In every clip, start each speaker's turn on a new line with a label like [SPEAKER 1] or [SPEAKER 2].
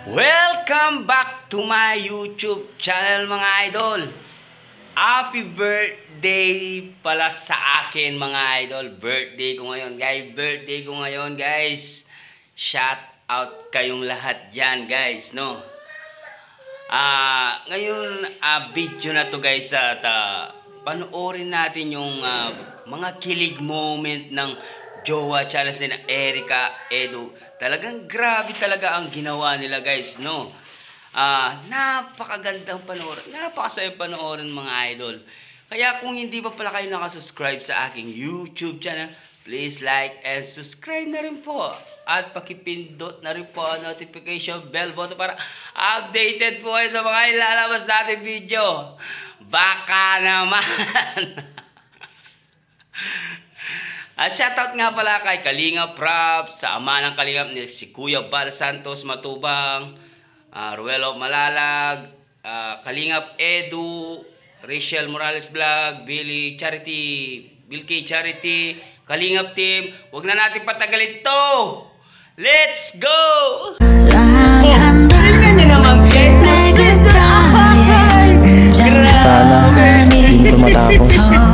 [SPEAKER 1] Welcome back to my YouTube channel mga idol. Happy birthday pala sa akin mga idol. Birthday ko ngayon guys. Shout out kayong lahat dyan guys, no? Ngayon video na to guys at panoorin natin yung mga kilig moment ng jowa challenge ni Erica Edu. Talagang grabe talaga ang ginawa nila guys, no? Napakagandang panoorin, napakasaya panoorin mga idol. Kaya kung hindi pa pala kayo nakasubscribe sa aking YouTube channel, please like and subscribe na rin po. At pakipindot na rin po ang notification bell button para updated po kayo sa mga ilalabas natin video. Baka naman! At shoutout nga pala kay Kalinga Prab, sa ama ng Kalingap ni si Kuya Bal Santos Matubang, Ruelo Malalag, Kalingap Edu, Rachel Morales Vlog, Billy Charity, Kalingap Team. Huwag na natin patagalin to! Let's go! Tingnan nyo naman guys!
[SPEAKER 2] Sana hindi ito matapos.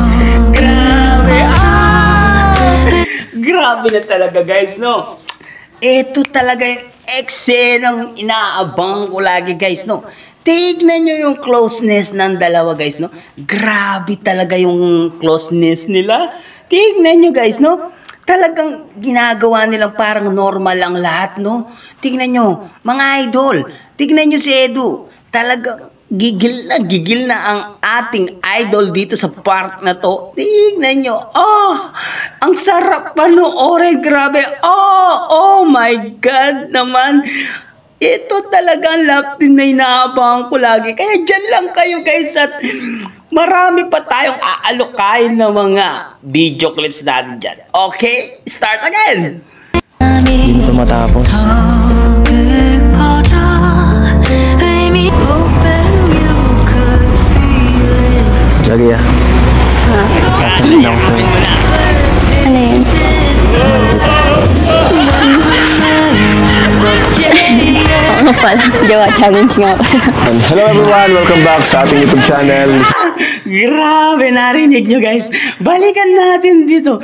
[SPEAKER 1] Grabe na talaga guys, no? Ito talaga yung eksenang inaabang ko lagi guys, no? Tignan nyo yung closeness ng dalawa guys, no? Grabe talaga yung closeness nila. Tignan nyo guys, no? Talagang ginagawa nilang parang normal lang lahat, no? Tignan nyo, mga idol. Tignan nyo si Edu. Talagang gigil na ang ating idol dito sa part na to. Tignan nyo. Ang sarap panoorin. Grabe. Oh my God naman. Ito talagang love team na inaabangan ko lagi. Kaya dyan lang kayo guys at marami pa tayong aalukayin ng mga video clips natin dyan. Okay? Start again.
[SPEAKER 2] Hindi ito matapos. Lagi ya. Sasabihin ako sa'yo.
[SPEAKER 3] Ano yun?
[SPEAKER 2] Mahal kita.
[SPEAKER 3] Oo pala. Jowa challenge nga pala.
[SPEAKER 2] Hello everyone! Welcome back sa ating YouTube channel.
[SPEAKER 1] Grabe, narinig nyo guys. Balikan natin dito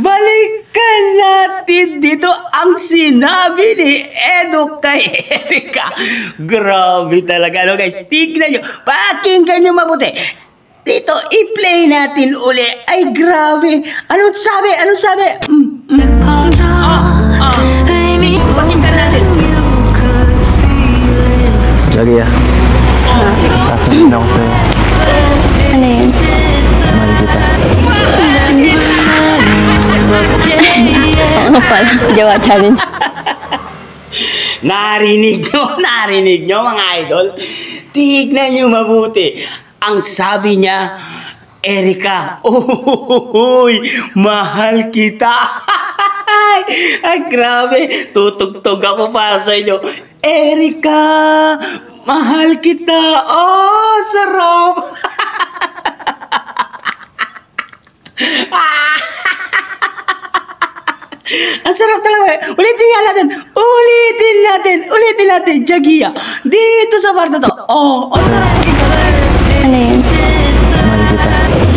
[SPEAKER 1] ang sinabi ni Edu kay Erica. Grabe talaga, no guys. Tignan nyo, pakinggan nyo mabuti. Dito, i-play natin uli. Ay, grabe. Anong sabi? Pakinggan natin.
[SPEAKER 2] Lagi ya. Sasabihin ako sa'yo.
[SPEAKER 3] Ano yun?
[SPEAKER 2] Mahal kita.
[SPEAKER 3] Oo pala. Jowa challenge.
[SPEAKER 1] Narinig nyo mga idol. Tignan nyo mabuti. Ang sabi niya, Erica, mahal kita. Ay, grabe. Tutugtog ako para sa inyo. Erica, mahal kita. Oh, sarap. Ang sarap talaga. Ulitin natin. Jagiya. Dito sa part na to. Sarap.
[SPEAKER 3] Ano yun?
[SPEAKER 2] Mahal kita.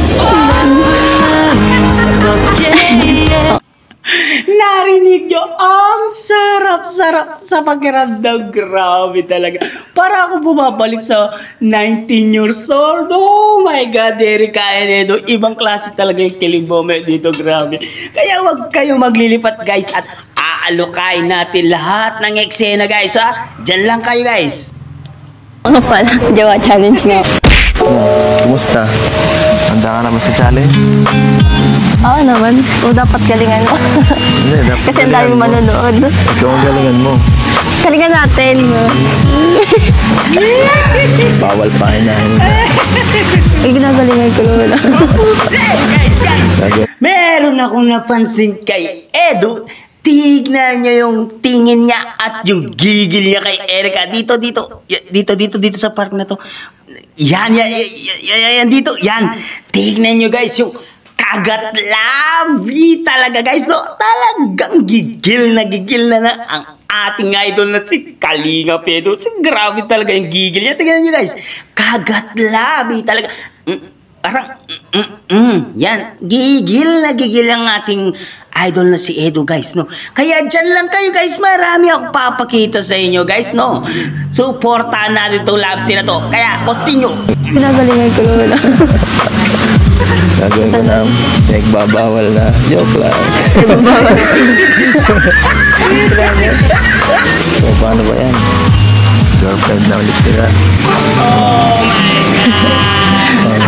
[SPEAKER 1] Narinig nyo, ang sarap sa pakiramdam. Grabe talaga. Para ako bumabalik sa 19 years old. Oh my God, Erica and Edu. Ibang klase talaga yung kilig moment dito. Grabe. Kaya wag kayo maglilipat guys at aalukayin natin lahat ng eksena guys, ha. Diyan lang kayo guys.
[SPEAKER 3] Oo pala. Jowa challenge nga.
[SPEAKER 2] Kumusta? Handa ka naman sa challenge?
[SPEAKER 3] Oo naman. O dapat galingan mo.
[SPEAKER 2] Hindi, dapat
[SPEAKER 3] Kasi ang dami manonood.
[SPEAKER 2] Ikaw ang galingan mo.
[SPEAKER 3] Galingan natin.
[SPEAKER 2] Bawal pa hinahin.
[SPEAKER 3] Ay, ginagalingan ko naman.
[SPEAKER 1] Guys. Meron akong napansin kay Edu. Tignan niyo yung tingin niya at yung gigil niya kay Erica. Dito sa part na to. Yan, dito. Yan. Tignan niyo guys yung kagat lovely talaga guys, no? Talagang gigil na ang ating idol na si Kalinga Edo. Grabe talaga yung gigil niya. Tingnan niyo guys, kagatlabi talaga. Parang, yan, gigil na gigil ang ating idol na si Edo guys, no? Kaya dyan lang kayo guys, marami akong papakita sa inyo guys, no? Supportahan natin itong love team na to. Kaya, continue.
[SPEAKER 3] Pinagalingan ko naman.
[SPEAKER 2] Gagawin ko na nagbabawal na. Joke lang. So, paano ba yan? Girlfriend na ulit sila.
[SPEAKER 1] Oh my God!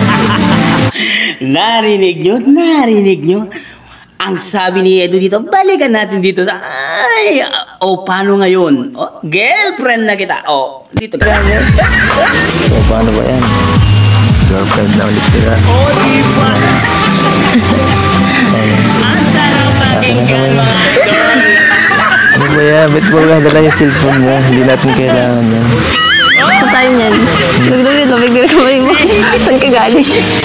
[SPEAKER 1] Narinig nyo? Ang sabi ni Edo dito, balikan natin dito sa, ay, paano ngayon? Girlfriend na kita. Dito ka.
[SPEAKER 2] So, paano ba yan? Girlfriend na ulit sila.
[SPEAKER 1] Diba? Ang sarap pakinggan mga idol.
[SPEAKER 2] Ano ba yan? Ba't mo dala yung cellphone mo? Hindi natin kailangan yan.
[SPEAKER 3] Sa time yan. Nagdawin na, bigla kamay mo. Saan ka galing?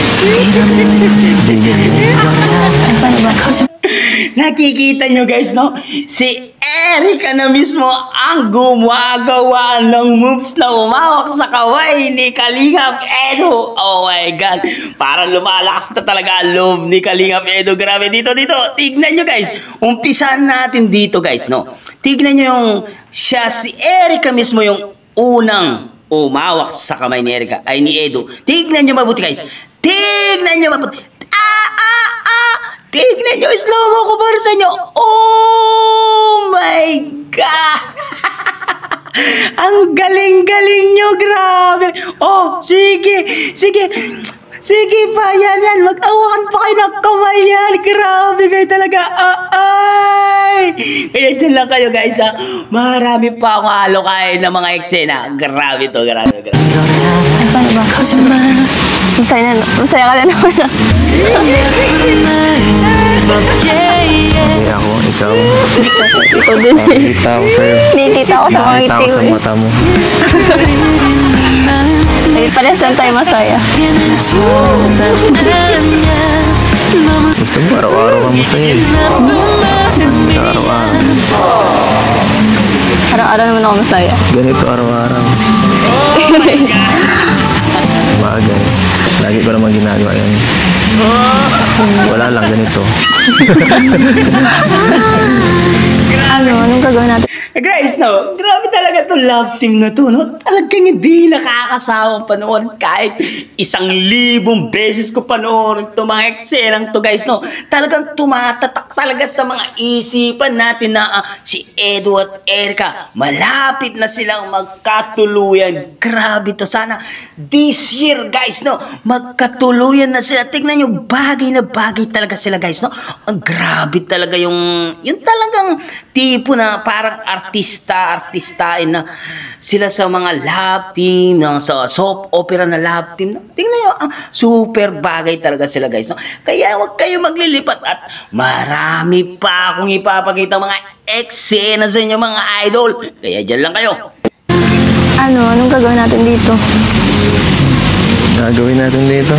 [SPEAKER 3] Paano ba?
[SPEAKER 1] Nakikita nyo guys, no? Si Erica na mismo ang gumagawa ng moves na umawak sa kaway ni Kalinga Edo. Oh my God. Parang lumalakas na talaga ang loob ni Kalinga Edo. Grabe dito. Tignan nyo guys. Umpisan natin dito guys, no? Tignan nyo yung siya, si Erica mismo yung unang umawak sa kamay ni Erica, ay ni Edo. Tignan nyo mabuti guys. Tignan nyo mabuti. Tignan nyo, slow-mo ko para sa inyo. Oh my God! Ang galing-galing nyo, grabe. Sige pa, yan. Mag-awakan pa kayo ng kamay yan. Grabe kayo talaga. Ay! Kaya dyan lang kayo guys ha. Marami pa akong halokain ng mga eksena. Grabe to.
[SPEAKER 3] Paano ba? Masaya ka na naman.
[SPEAKER 2] Hindi ako, ikaw.
[SPEAKER 3] Ito din.
[SPEAKER 2] Nakikita ako sa'yo.
[SPEAKER 3] Nakikita ko sa mga
[SPEAKER 2] Nakikita
[SPEAKER 3] ngiti
[SPEAKER 2] ako sa
[SPEAKER 3] ko.
[SPEAKER 2] mata mo.
[SPEAKER 3] Pares lang tayo masaya.
[SPEAKER 2] Gusto mo araw-araw ka masaya eh. Araw-araw.
[SPEAKER 3] Araw-araw naman ako masaya.
[SPEAKER 2] Ganito araw-araw. Bagay. Lagi ko naman ginagawa yan. Wala lang ganito.
[SPEAKER 3] Anong gagawin natin?
[SPEAKER 1] Guys, no, grabe talaga to love team na to, no? Talagang hindi nakakasawang panoorin kahit 1,000 beses ko panoorin to mga eksenang to, guys, no? Talagang tumatatak talaga sa mga isipan natin na si Edo at Erica, malapit na silang magkatuluyan. Grabe to, sana this year, guys, no? Magkatuluyan na sila. Tignan nyo, bagay na bagay talaga sila, guys, no? Ang grabe talaga yung talagang tipo na parang artistain na sila sa mga love team, sa soap opera na love team. Tingnan nyo, super bagay talaga sila guys. No? Kaya huwag kayo maglilipat at marami pa akong ipapakita mga eksena sa inyo mga idol. Kaya dyan lang kayo.
[SPEAKER 3] Anong gagawin natin dito?
[SPEAKER 2] Gagawin natin dito.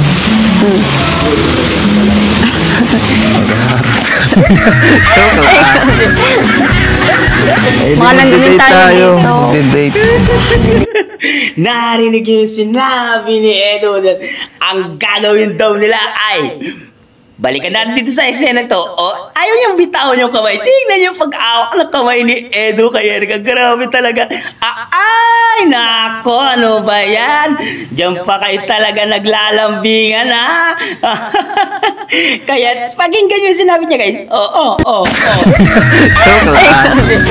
[SPEAKER 3] Mga nandun tayo dito.
[SPEAKER 2] Date.
[SPEAKER 1] Narinig yung sinabi ni Edo na ang gagawin daw nila ay balikan natin dito sa eksena to. Ayaw niyang bitawan yung kamay. Tingnan yung pag-awak ng kamay ni Edo kay Erica. Grabe talaga. Ay, nako, ano ba yan? Diyan pa kayo talaga naglalambingan, ha? Kaya, pakinggan yung sinabi niya, guys.
[SPEAKER 2] Joke lang.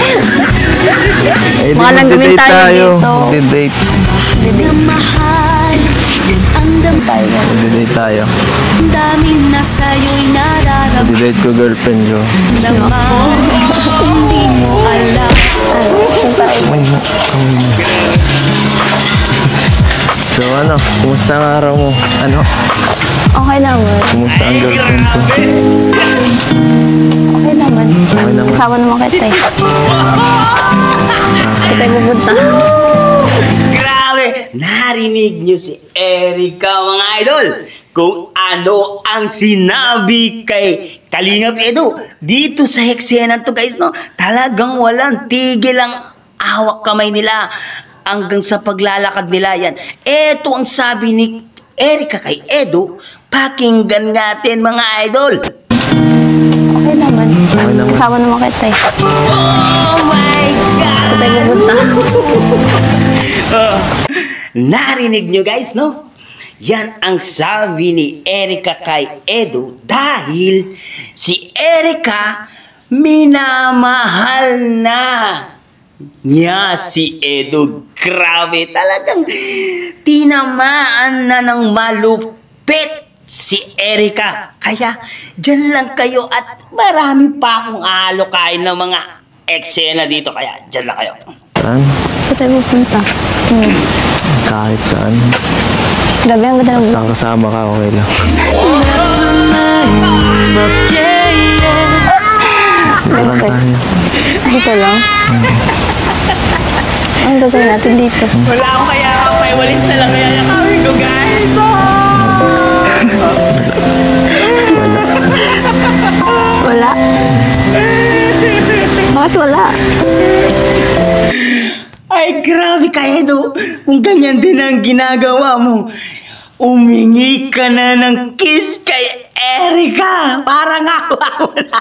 [SPEAKER 3] Mga nandun tayo dito.
[SPEAKER 2] Date. Date tayo.
[SPEAKER 4] Dami na sa'yo'y nararamdaman.
[SPEAKER 2] Date ko girlfriend ko.
[SPEAKER 4] Hindi mo alam.
[SPEAKER 2] So ano, kumusta ang araw mo? Ano?
[SPEAKER 3] Okay naman.
[SPEAKER 2] Kumusta ang girlfriend ko?
[SPEAKER 3] Okay naman.
[SPEAKER 2] Okay naman.
[SPEAKER 3] Kasama naman kita eh. Kita pupunta.
[SPEAKER 1] Grabe! Narinig niyo si Erica, mga idol, kung ano ang sinabi kay Kalingap Edo, dito sa eksena to guys, no, talagang walang tigil ang awak kamay nila hanggang sa paglalakad nila yan. Eto ang sabi ni Erica kay Edo, pakinggan natin mga idol.
[SPEAKER 3] Okay naman.
[SPEAKER 2] Okay naman.
[SPEAKER 3] Kasama naman kita eh.
[SPEAKER 1] Oh my God!
[SPEAKER 3] Saan tayo pupunta?
[SPEAKER 1] Narinig nyo guys, no? Yan ang sabi ni Erica kay Edo dahil si Erica minamahal na niya si Edo. Grabe, talagang tinamaan na ng malupit si Erica. Kaya dyan lang kayo at marami pa akong alokain ng mga eksena dito. Kaya dyan lang kayo.
[SPEAKER 2] Saan?
[SPEAKER 3] Saan tayo pupunta?
[SPEAKER 2] Kahit saan.
[SPEAKER 3] Grabe, ang ganda ng
[SPEAKER 2] Basta kasama ka, okay lang. Saan tayo?
[SPEAKER 3] Dito lang. Ang gagawin natin dito.
[SPEAKER 1] Wala akong kaya may walis na lang kaya nakawin ko guys.
[SPEAKER 3] Wala. Bakit wala?
[SPEAKER 1] Ay, grabe ka, Edo. Kung ganyan din ang ginagawa mo, umingi ka na ng kiss kay Erica. Parang ako na.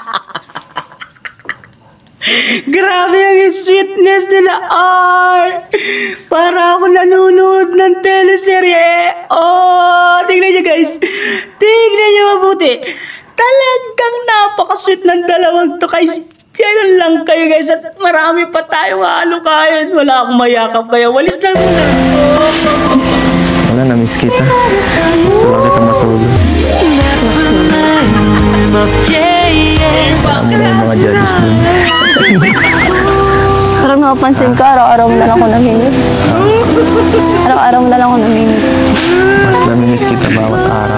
[SPEAKER 1] Grabe ang sweetness nila. Ay, para ako nanonood ng teleserye. Oh, tingnan nyo guys. Tingnan nyo mabuti. Talagang napaka-sweet ng dalawang to guys. Diyan lang kayo guys at marami pa tayong aalukayan. Wala akong mayakap kaya walis lang muna.
[SPEAKER 2] Wala, na-miss kita. Gusto lang kita masulog. Alam mo na yung mga judges dun.
[SPEAKER 3] Parang napapansin ko, araw-araw mo na lang ako namimiss. Araw-araw mo na lang ako namimiss.
[SPEAKER 2] Mas na-miss kita bawat araw.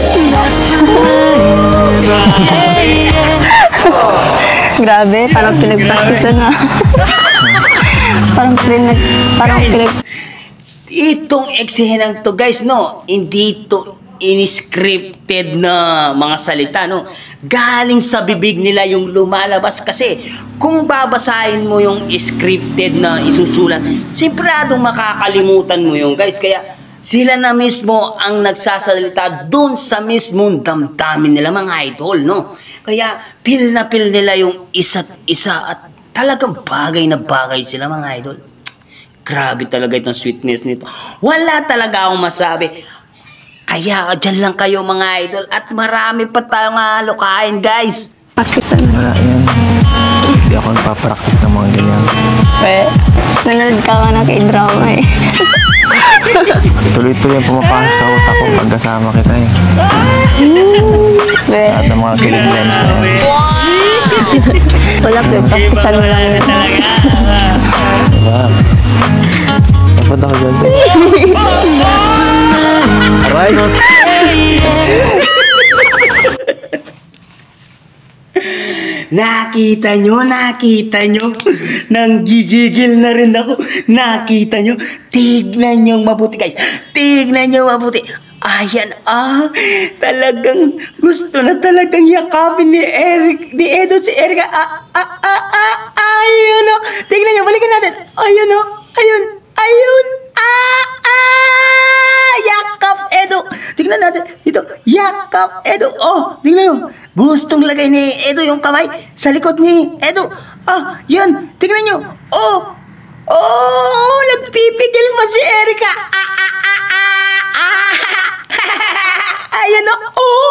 [SPEAKER 3] Grabe, parang pinag-practice na. parang pinag...
[SPEAKER 1] Itong eksehenang to guys, no, hindi to in-scripted na mga salita, no. Galing sa bibig nila yung lumalabas kasi kung babasahin mo yung scripted na isusulat, siguradong makakalimutan mo yung guys. Kaya sila na mismo ang nagsasalita dun sa mismong damdamin nila mga idol, no. Kaya feel na feel nila yung isa't isa at talagang bagay na bagay sila mga idol. Grabe talaga itong sweetness nito. Wala talaga akong masabi. Kaya dyan lang kayo mga idol at marami pa tayong alokain guys.
[SPEAKER 3] Practice na.
[SPEAKER 2] Wala yan. Hindi ako nagpa-practice ng mga ganyan.
[SPEAKER 3] Nanonood ka nga ng k-drama eh.
[SPEAKER 2] Tuloy-tuloy ang pumapasok sa utak ko pag kasama kita eh. Lahat ng mga kilig lines na yan.
[SPEAKER 3] Wala po, practicean mo lang yun.
[SPEAKER 2] Diba? Dapat ako dyan. Aray!
[SPEAKER 1] Nakita nyo. Nanggigigil na rin ako. Nakita nyo. Tignan nyo mabuti guys. Tignan nyo mabuti. Ayan talagang gusto na talagang yakapin ni Edo si Erica. Ayun o. Tignan nyo, balikan natin. Ayun o. Ayun. Yakap Edo. Tignan natin dito. Yakap Edo. Oh, tignan nyo. Gustong lagay ni Edo yung kamay sa likod ni Edo. Yun. Tignan nyo. Nagpipigil pa si Erica. Ayan o.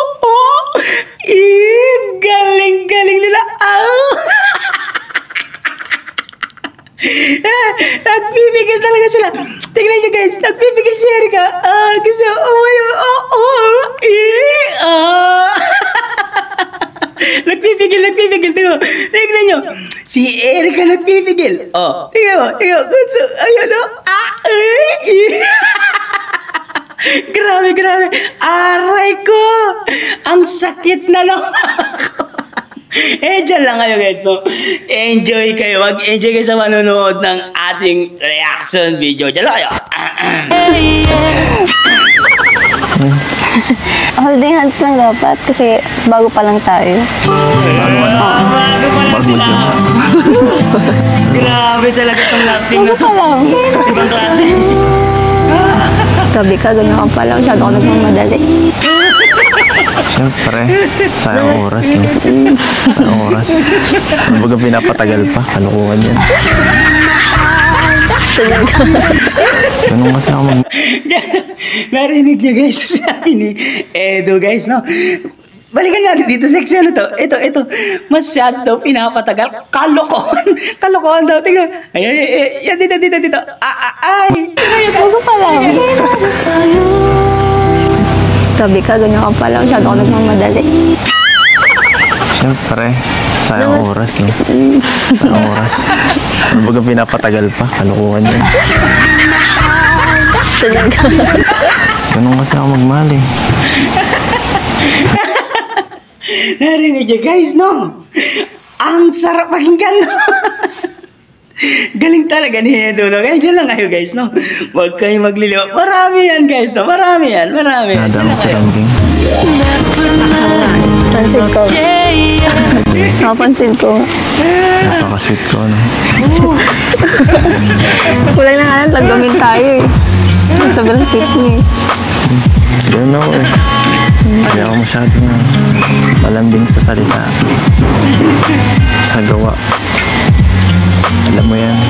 [SPEAKER 1] Galing nila. Nagpipigil talaga sila. Tingnan nyo guys. Nagpipigil si Erica. Kasi Nagpipigil. Tingnan nyo. Si Erica nagpipigil. Tingnan mo. Ayan o. Grabe. Aray ko. Ang sakit na lang ako. Dyan lang kayo guys, no? Enjoy kayo. Mag-enjoy kayo sa manonood ng ating reaction video. Dyan lang kayo.
[SPEAKER 3] Holding hands lang dapat kasi bago pa lang tayo.
[SPEAKER 2] Bago dyan.
[SPEAKER 1] Grabe talaga itong lapsing na
[SPEAKER 3] Bago
[SPEAKER 1] to.
[SPEAKER 3] pa lang.
[SPEAKER 1] Ibang klase.
[SPEAKER 3] Sabi ka, ganyan ka pala. Masyado ako nagmamadali.
[SPEAKER 2] Siyempre, sayang oras, no? Sayang oras. Kumbaga pinapatagal pa, kalukuhan yan. Ganun kasi ako
[SPEAKER 1] Narinig niyo guys, sabi ni Edo guys, no? Balikan natin dito sa section na to. Ito. Masyado pinapatagal. Kalokohan daw. Tingnan. Ay. Yan, dito. Ay.
[SPEAKER 3] Bago pa lang. Sabi ka, ganyan ka pala. Masyado ako nagmamadali.
[SPEAKER 2] Siyempre, sayang oras, no? Sayang oras. Kumbaga pinapatagal pa, kalukuhan yan. Ganun kasi ako magmahal, eh.
[SPEAKER 1] Narinig niyo guys, no? Ang sarap pakinggan, no? Galing talaga ni Edo, no? Kaya dyan lang kayo guys, no? Huwag kayo magliliw. Marami yan guys, no? Marami yan.
[SPEAKER 2] Nadamot sa lambing.
[SPEAKER 3] Pansin ko. Nakapansin ko.
[SPEAKER 2] Napaka-sweet ko, no?
[SPEAKER 3] Kulang na nga lang, tagamin tayo eh. Sobrang sweet niya eh.
[SPEAKER 2] Ganun ako, eh. Hindi ako masyadong malambing sa salita. Sa gawa. Alam mo yan.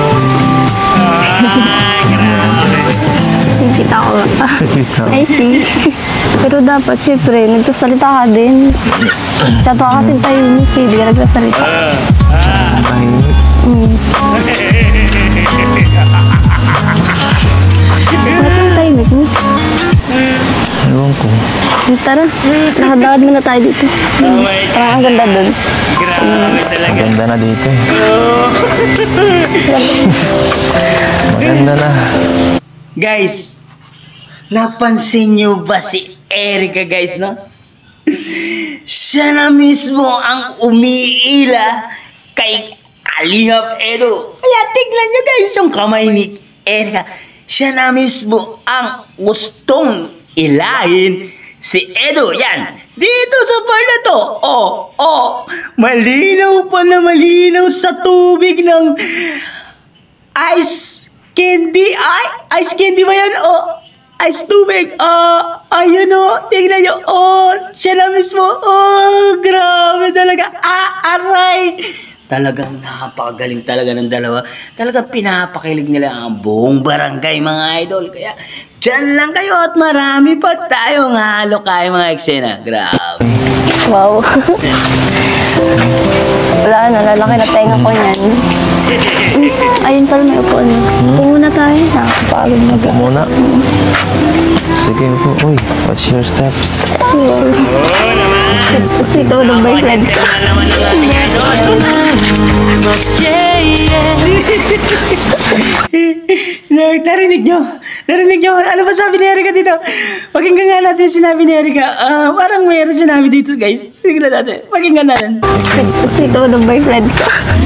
[SPEAKER 3] Nakikita ko.
[SPEAKER 2] Ikaw.
[SPEAKER 3] I see. Pero dapat, syempre, nagsasalita ka din. Masyado ka kasing tahimik eh. Hindi ka nagsasalita.
[SPEAKER 2] Tahimik.
[SPEAKER 3] Bakit ang tahimik mo?
[SPEAKER 2] Ewan ko.
[SPEAKER 3] Tara, nakadawad muna tayo dito. Parang ang ganda dun.
[SPEAKER 1] Grabe talaga.
[SPEAKER 2] Maganda na dito, eh. Maganda na.
[SPEAKER 1] Guys, napansin niyo ba si Erica guys, no? Siya na mismo ang umiila kay Kalingap Edo. Kaya tignan niyo guys yung kamay ni Erica. Siya na mismo ang gustong ilahin si Edo. Yan. Dito sa part na to. Malinaw pa na malinaw sa tubig ng ice candy. Ice candy ba yan? Ice tubig. Ayun tingnan nyo. Siya na mismo. Grabe talaga. Aray. Talagang napakagaling talaga ng dalawa. Talagang pinapakilig nila ang buong barangay, mga idol. Kaya dyan lang kayo at marami pa tayong halo kayo mga eksena. Grabe.
[SPEAKER 3] Wow. Wala na, lalaki na tenga ko niyan. Ayun pala, may upuan na. Upo muna tayo. Nakakapagod na
[SPEAKER 2] Upo muna. Sige, upo. Uy, watch your steps.
[SPEAKER 3] Kasi ikaw ng boyfriend ko.
[SPEAKER 1] Narinig nyo? Ano ba sabi ni Erica dito? Pakinggan nga natin yung sinabi ni Erica. Parang mayroon sinabi dito guys. Tignan natin. Pakinggan natin.
[SPEAKER 3] Kasi ikaw ng boyfriend ko.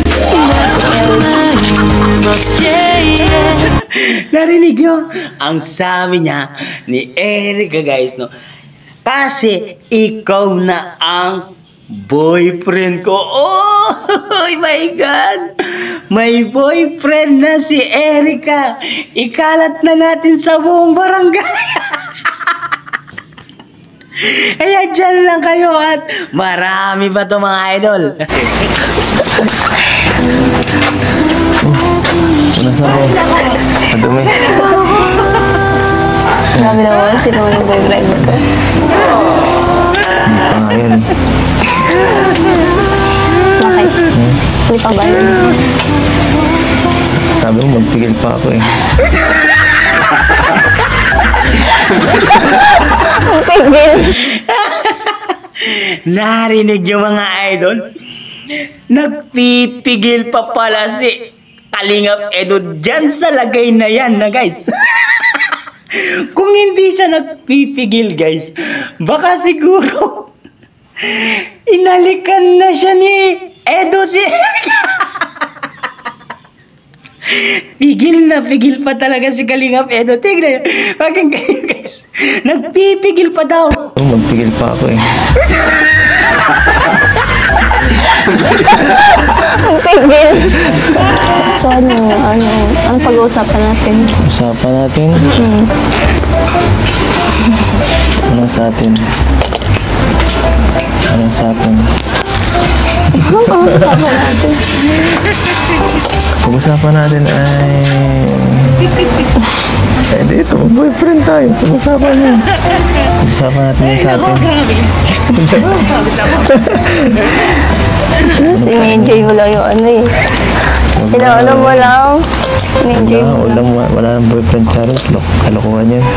[SPEAKER 1] Narinig nyo? Ang sabi niya ni Erica guys, no? Kasi ikaw na ang boyfriend ko. Oh my God! May boyfriend na si Erica. Ikalat na natin sa buong barangay. Kaya dyan lang kayo at marami pa to mga idol.
[SPEAKER 2] Punasan mo. Madumi.
[SPEAKER 3] Grabe naman, sino ng boyfriend ko.
[SPEAKER 2] Hindi pa nga yan, eh.
[SPEAKER 3] Bakit? Hindi pa ba yun?
[SPEAKER 2] Sabi mo, magpigil pa ako, eh.
[SPEAKER 3] Ang pigil.
[SPEAKER 1] Narinig yung mga idol? Nagpipigil pa pala si Kalingap Edo dyan sa lagay na yan na guys. Kung hindi siya nagpipigil guys, baka siguro inalikan na siya ni Edo si Erica. Pigil pa talaga si Kalingap Edo. Tignan nyo. Bakit kayo guys? Nagpipigil pa daw.
[SPEAKER 2] Oh, magpigil pa ako eh.
[SPEAKER 3] Ang tigil. So ang pag-uusapan natin?
[SPEAKER 2] Usapan natin. Ano sa atin? Ano sa atin?
[SPEAKER 3] Pag-uusapan natin.
[SPEAKER 2] Pag-usapan natin ay... Eh, dito, boyfriend tayo. Pag-usapan niya. Pag-usapan natin yung sa atin.
[SPEAKER 3] In-enjoy mo lang yung ano eh. Inaano mo lang. In-enjoy mo lang.
[SPEAKER 2] Wala nang boyfriend, Charles. Kalokohan yan.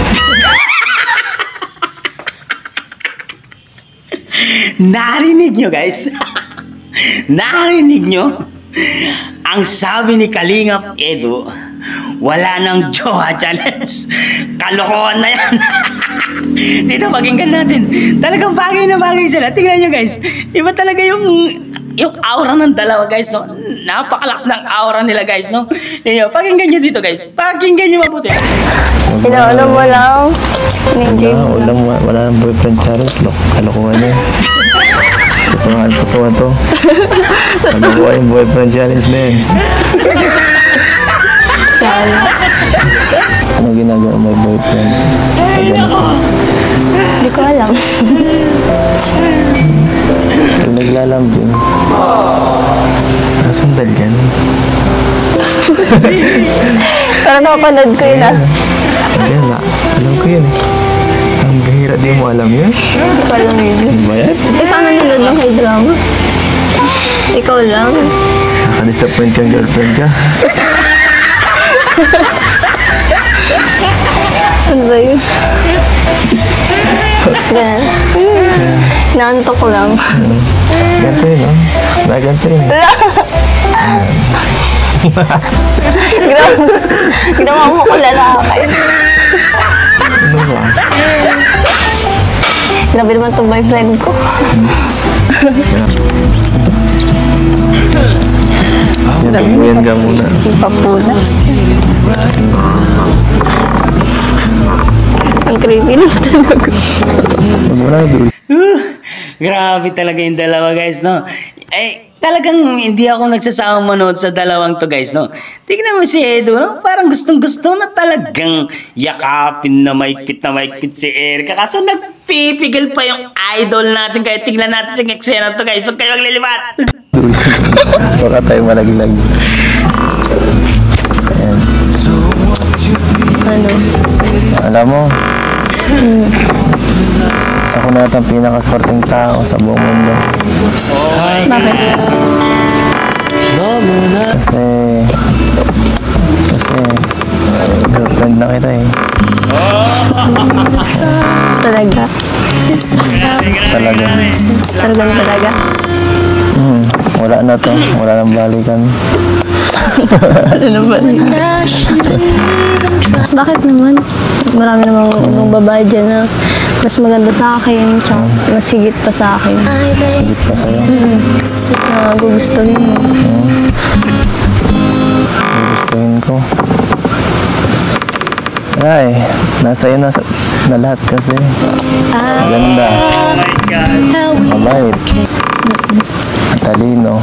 [SPEAKER 1] Narinig nyo guys? Narinig nyo? Ang sabi ni Kalingap Edo, wala nang jowa challenge. Kalokohan na yan. Dito pakinggan natin. Talagang bagay na bagay sila. Tingnan nyo guys. Iba talaga yung aura ng dalawa guys, no? Napakalakas ng aura nila guys, no? Yun, pakinggan nyo dito guys. Pakinggan nyo mabuti.
[SPEAKER 3] Inaano mo lang. In-enjoy mo lang.
[SPEAKER 2] Wala nang boyfriend, Charles. Kalokohan yan. Totoo to. Kalokohan yung boyfriend challenge na yan.
[SPEAKER 3] Sana.
[SPEAKER 2] Ano ginagawa mo boyfriend?
[SPEAKER 3] Hindi ko alam.
[SPEAKER 2] Pag naglalambing, nasandal yan.
[SPEAKER 3] Parang napapanood ko yun ah.
[SPEAKER 2] Hindi nga, alam ko yun eh. Ang bihira, di mo alam yun?
[SPEAKER 3] Hindi ko alam yun.
[SPEAKER 2] Ano ba yan?
[SPEAKER 3] Eh, sana nanood ng high drama? Ikaw lang.
[SPEAKER 2] Nakadisappoint kang girlfriend ka.
[SPEAKER 3] Ano ba yun? Ganun. Naantok ko lang.
[SPEAKER 2] Ganto yun, no? Naganto yun.
[SPEAKER 3] Ginawa mo ko lalaki.
[SPEAKER 2] Ano ba?
[SPEAKER 3] Grabe naman itong boyfriend ko.
[SPEAKER 2] Yan, pagbuyan ka muna.
[SPEAKER 3] Ipapunas. Ang creepy na talaga.
[SPEAKER 2] Huwag mo na, dulo.
[SPEAKER 1] Grabe talaga yung dalawa guys, no? Eh, talagang hindi ako nagsasama manood sa dalawang to guys, no? Tignan mo si Edo, no? Parang gustong-gusto na talagang yakapin na maikpit si Erica. Kaso nagpipigil pa yung idol natin. Kaya tignan natin sa eksena to guys. Huwag kayo maglilipat.
[SPEAKER 2] Baka tayo malaglag. Ayan.
[SPEAKER 3] Ano?
[SPEAKER 2] Alam mo, ako na yata ang pinakaswerteng tao sa buong mundo.
[SPEAKER 3] Bakit?
[SPEAKER 2] Kasi girlfriend na kita eh.
[SPEAKER 3] Talaga?
[SPEAKER 2] Talaga.
[SPEAKER 3] Talaga?
[SPEAKER 2] Wala na to. Wala nang balikan.
[SPEAKER 3] Ano naman? Bakit naman? Marami namang babae dyan na mas maganda sa akin, tsaka mas higit pa sa akin.
[SPEAKER 2] Sigit pa sa'yo.
[SPEAKER 3] Gugustuhin mo.
[SPEAKER 2] Gustuhin ko. Ay, nasa iyo na lahat kasi. Maganda. Mabait. Matalino.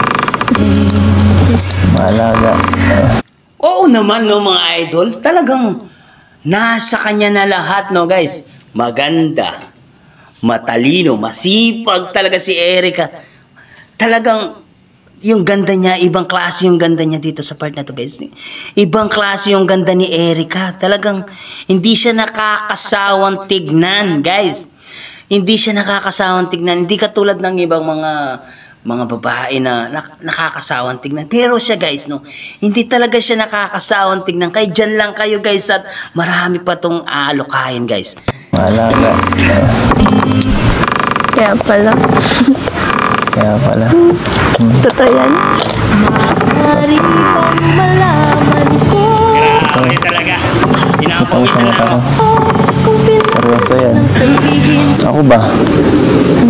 [SPEAKER 2] Maalaga.
[SPEAKER 1] Oo naman, no, mga idol. Talagang nasa kanya na lahat, no, guys. Maganda, matalino, masipag talaga si Erica. Talagang yung ganda niya, ibang klase yung ganda niya dito sa part na to, guys. Ibang klase yung ganda ni Erica. Talagang hindi siya nakakasawang tignan, guys. Hindi siya nakakasawang tignan. Hindi katulad ng ibang mga babae na nakakasawang tignan. Pero siya guys, no, hindi talaga siya nakakasawang tignan. Kaya dyan lang kayo guys at marami pa tong aalokahin guys.
[SPEAKER 2] Maalaga.
[SPEAKER 3] Kaya pala.
[SPEAKER 2] Kaya pala.
[SPEAKER 3] Totoo yan.
[SPEAKER 4] Maaari bang malaman ko
[SPEAKER 1] Grabe talaga.
[SPEAKER 2] Ito
[SPEAKER 1] Pinapawisan
[SPEAKER 2] sa
[SPEAKER 1] na
[SPEAKER 2] mata ko.
[SPEAKER 1] ako.
[SPEAKER 4] kung
[SPEAKER 2] Seryoso yan.
[SPEAKER 4] sabihin
[SPEAKER 2] Ako ba?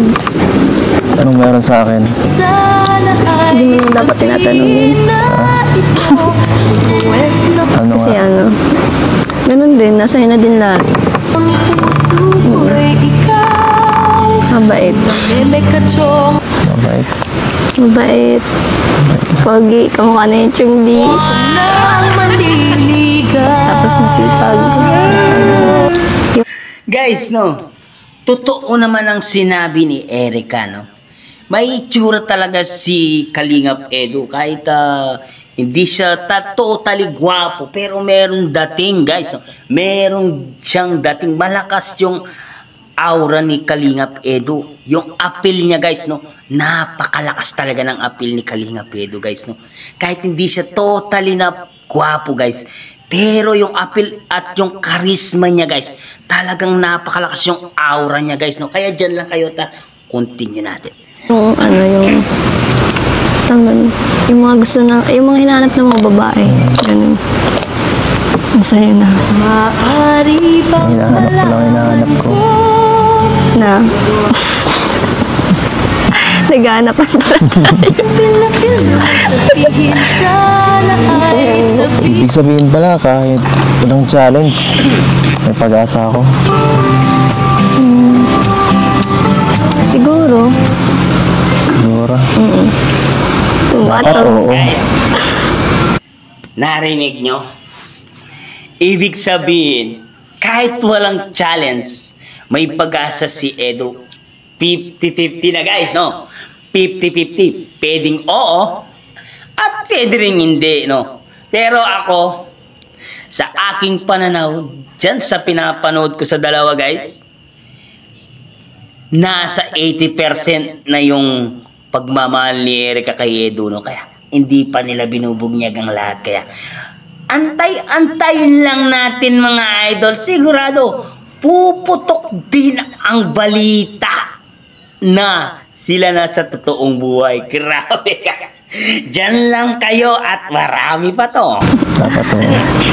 [SPEAKER 2] Anong meron sa akin?
[SPEAKER 4] sana ay
[SPEAKER 3] Hindi mo dapat tinatanong yun.
[SPEAKER 4] na ito. West na
[SPEAKER 2] Ano
[SPEAKER 3] Kasi
[SPEAKER 2] nga?
[SPEAKER 3] ano, ganun din, nasa na din lahat.
[SPEAKER 4] ang puso ko'y ikaw.
[SPEAKER 3] Mabait.
[SPEAKER 4] Meme kachong
[SPEAKER 2] Mabait.
[SPEAKER 3] Mabait. Pogi, kamukha na yung Chungdi.
[SPEAKER 4] na ang manliligaw.
[SPEAKER 3] Tapos masipag.
[SPEAKER 1] Guys, no, totoo naman ang sinabi ni Erica, no. May itsura talaga si Kalingap Edu kahit hindi siya totally gwapo pero merong dating, guys. No? Meron siyang dating, malakas yung aura ni Kalingap Edu. Yung appeal niya, guys, no, napakalakas talaga ng appeal ni Kalingap Edu, guys, no. Kahit hindi siya totally na gwapo, guys. Pero yung appeal at yung charisma niya, guys, talagang napakalakas yung aura niya, guys, no. Kaya dyan lang kayo, continue natin.
[SPEAKER 3] Yung ano, yung mga gusto na, yung mga hinahanap ng mga babae. Ganun. Masaya na.
[SPEAKER 4] Maaari bang
[SPEAKER 2] Hinahanap ko.
[SPEAKER 3] Na. Naghahanap pa tayo.
[SPEAKER 4] sabihin sana ay sabihin.
[SPEAKER 2] Ibig sabihin pala, kahit walang challenge, may pag-asa ako.
[SPEAKER 3] Siguro.
[SPEAKER 2] Siguro.
[SPEAKER 3] Tumato.
[SPEAKER 2] Oo.
[SPEAKER 1] Narinig nyo? Ibig sabihin, kahit walang challenge, may pag-asa si Edu. 50-50 na, guys, no? 50-50. Pwedeng oo, at pwede rin hindi, no? Pero ako, sa aking pananaw, dyan sa pinapanood ko sa dalawa, guys, nasa 80% na yung pagmamahal ni Erica kay Edu, no? Kaya hindi pa nila binubunyag ang lahat. Kaya antay-antayin lang natin, mga idol. Sigurado puputok din ang balita na sila na sa totoong buhay. Grabe ka. Diyan lang kayo at marami pa to.
[SPEAKER 2] Dapat to.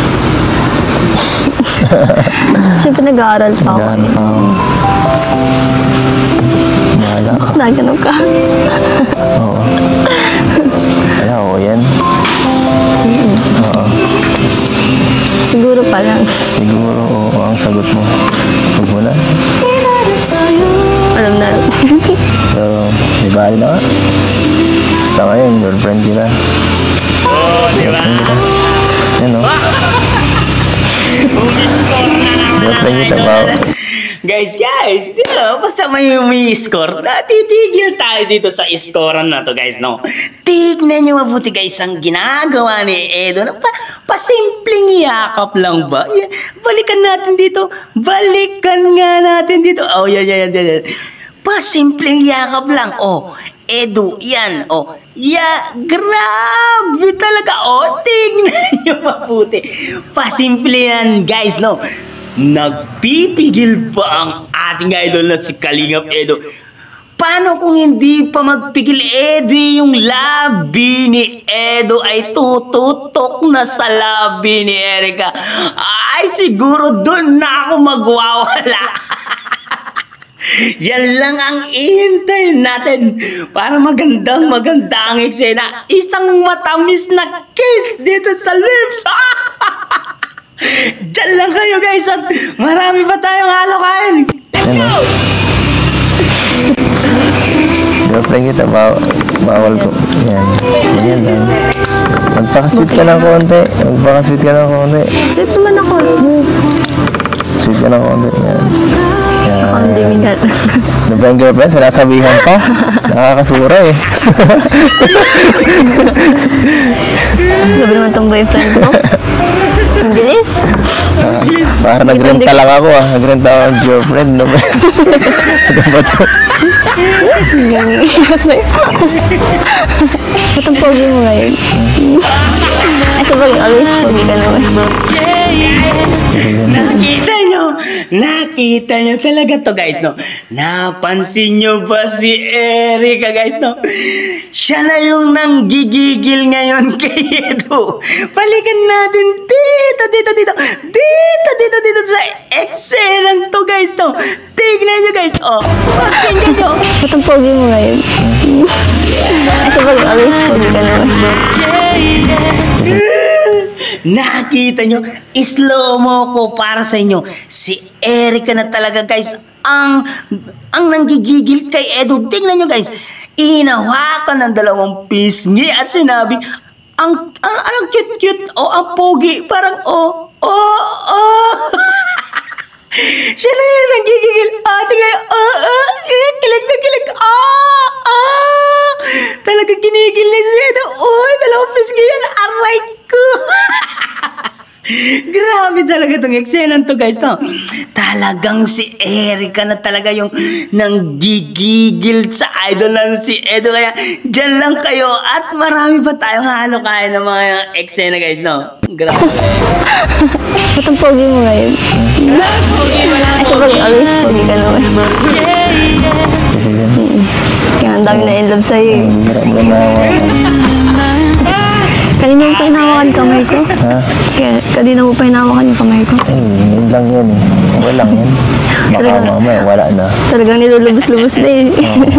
[SPEAKER 3] Siyempre nag-aaral pa ako.
[SPEAKER 2] Nagano pa ako. Bahala ka.
[SPEAKER 3] Naganap ka.
[SPEAKER 2] Oo. Wala, oo yan. Oo.
[SPEAKER 3] Siguro pa lang.
[SPEAKER 2] Siguro, oo ang sagot mo. Huwag mo na.
[SPEAKER 3] Alam na.
[SPEAKER 2] Pero, di bali na nga. Basta ngayon, girlfriend kita. Girlfriend kita. Yan, o. Girlfriend kita, wow.
[SPEAKER 1] Guys, basta may score, titigil tayo dito sa iskoran na to, guys, no? Tignan nyo mabuti, guys, ang ginagawa ni Edo. Pasimpleng yakap lang ba? Balikan natin dito. Balikan nga natin dito. Oh, yan. Pasimpleng yakap lang. Oh, Edu, yan. Oh, grabe talaga. Oh, tignan nyo mabuti. Pasimple yan, guys, no? Nagpipigil pa ang ating idol na si Kalingap Edu. Paano kung hindi pa magpigil, yung labi ni Edu ay tututok na sa labi ni Erica? Ay, siguro doon na ako magwawala. Yan lang ang ihintayin natin para maganda ang eksena. Isang matamis na kiss dito sa lips. Diyan lang kayo, guys, at marami pa tayong halokain. Let's go!
[SPEAKER 2] Girlfriend kita, bawal ko. Yan. Yan lang. Magpakasweet ka ng konti.
[SPEAKER 3] Sweet naman ako.
[SPEAKER 2] Sweet ka ng konti. Yan.
[SPEAKER 3] Ang dimigat.
[SPEAKER 2] Ano ba yung girlfriend? Sinasabihan pa? Nakakasura eh.
[SPEAKER 3] Sabi naman tong boyfriend ko. Ang bilis.
[SPEAKER 2] Parang nagrenta lang ako ah. Nagrenta ako ng girlfriend. No? Ano ba ito?
[SPEAKER 3] Ba't ang pogi mo ngayon? Ay, sabagay, always pogi ka naman.
[SPEAKER 1] Nakita nyo? Nakita nyo talaga to guys, no? Napansin nyo ba si Erica guys, no? Siya na yung nanggigigil ngayon kay Edo. Balikan natin dito sa eksenang to guys, no? Tignan nyo guys, pakinggan nyo.
[SPEAKER 3] Ba't ang pogi mo ngayon? Ay, sa pag-always pogi ka naman.
[SPEAKER 1] Nakita nyo, slow mo ko para sa inyo. Si Erica na talaga guys ang nanggigigil kay Edo. Tingnan nyo guys, inahawakan ng dalawang pisngi at sinabi, ang cute-cute ang pogi, parang siya na yung nanggigigil. Tingnan nyo, kilig. Talaga ginigil ni si Edo. Dalawang pisngi yan, aray ko. Grabe talaga itong eksenan to guys, no? Talagang si Erica na talaga yung nanggigigil sa idol na si Edo. Kaya dyan lang kayo at marami pa tayong halo-kaya ng mga eksena guys, no? Grabe.
[SPEAKER 3] Ba't ang pogi mo ngayon? Ay, sa pag-always pogi ka naman. Kaya ang dami na in love sa'yo eh.
[SPEAKER 2] Hirap mo na
[SPEAKER 3] Kanina mo pa hinawakan yung kamay ko?
[SPEAKER 2] Ha?
[SPEAKER 3] Kanina mo pa hinawakan yung kamay ko?
[SPEAKER 2] Yun lang yan eh. Okay lang yan. Baka mamaya wala na.
[SPEAKER 3] Talagang nilulubos-lubos na eh.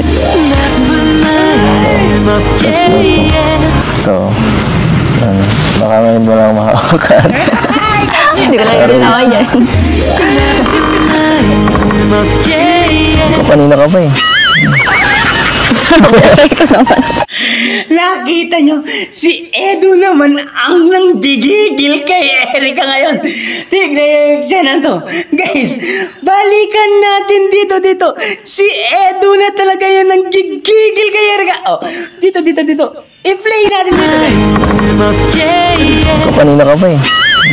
[SPEAKER 2] Ito. Baka ngayon mo lang makawakan.
[SPEAKER 3] Hindi ko lang yung hinawakan dyan.
[SPEAKER 2] Ikaw kanina ka pa eh.
[SPEAKER 1] Nakita nyo, si Edo naman ang nanggigigil kay Erica ngayon. Tignan yung eksena to. Guys, balikan natin dito. Si Edo na talaga yung nanggigigil kay Erica. Dito. I-play natin dito guys.
[SPEAKER 2] Ikaw kanina ka pa eh.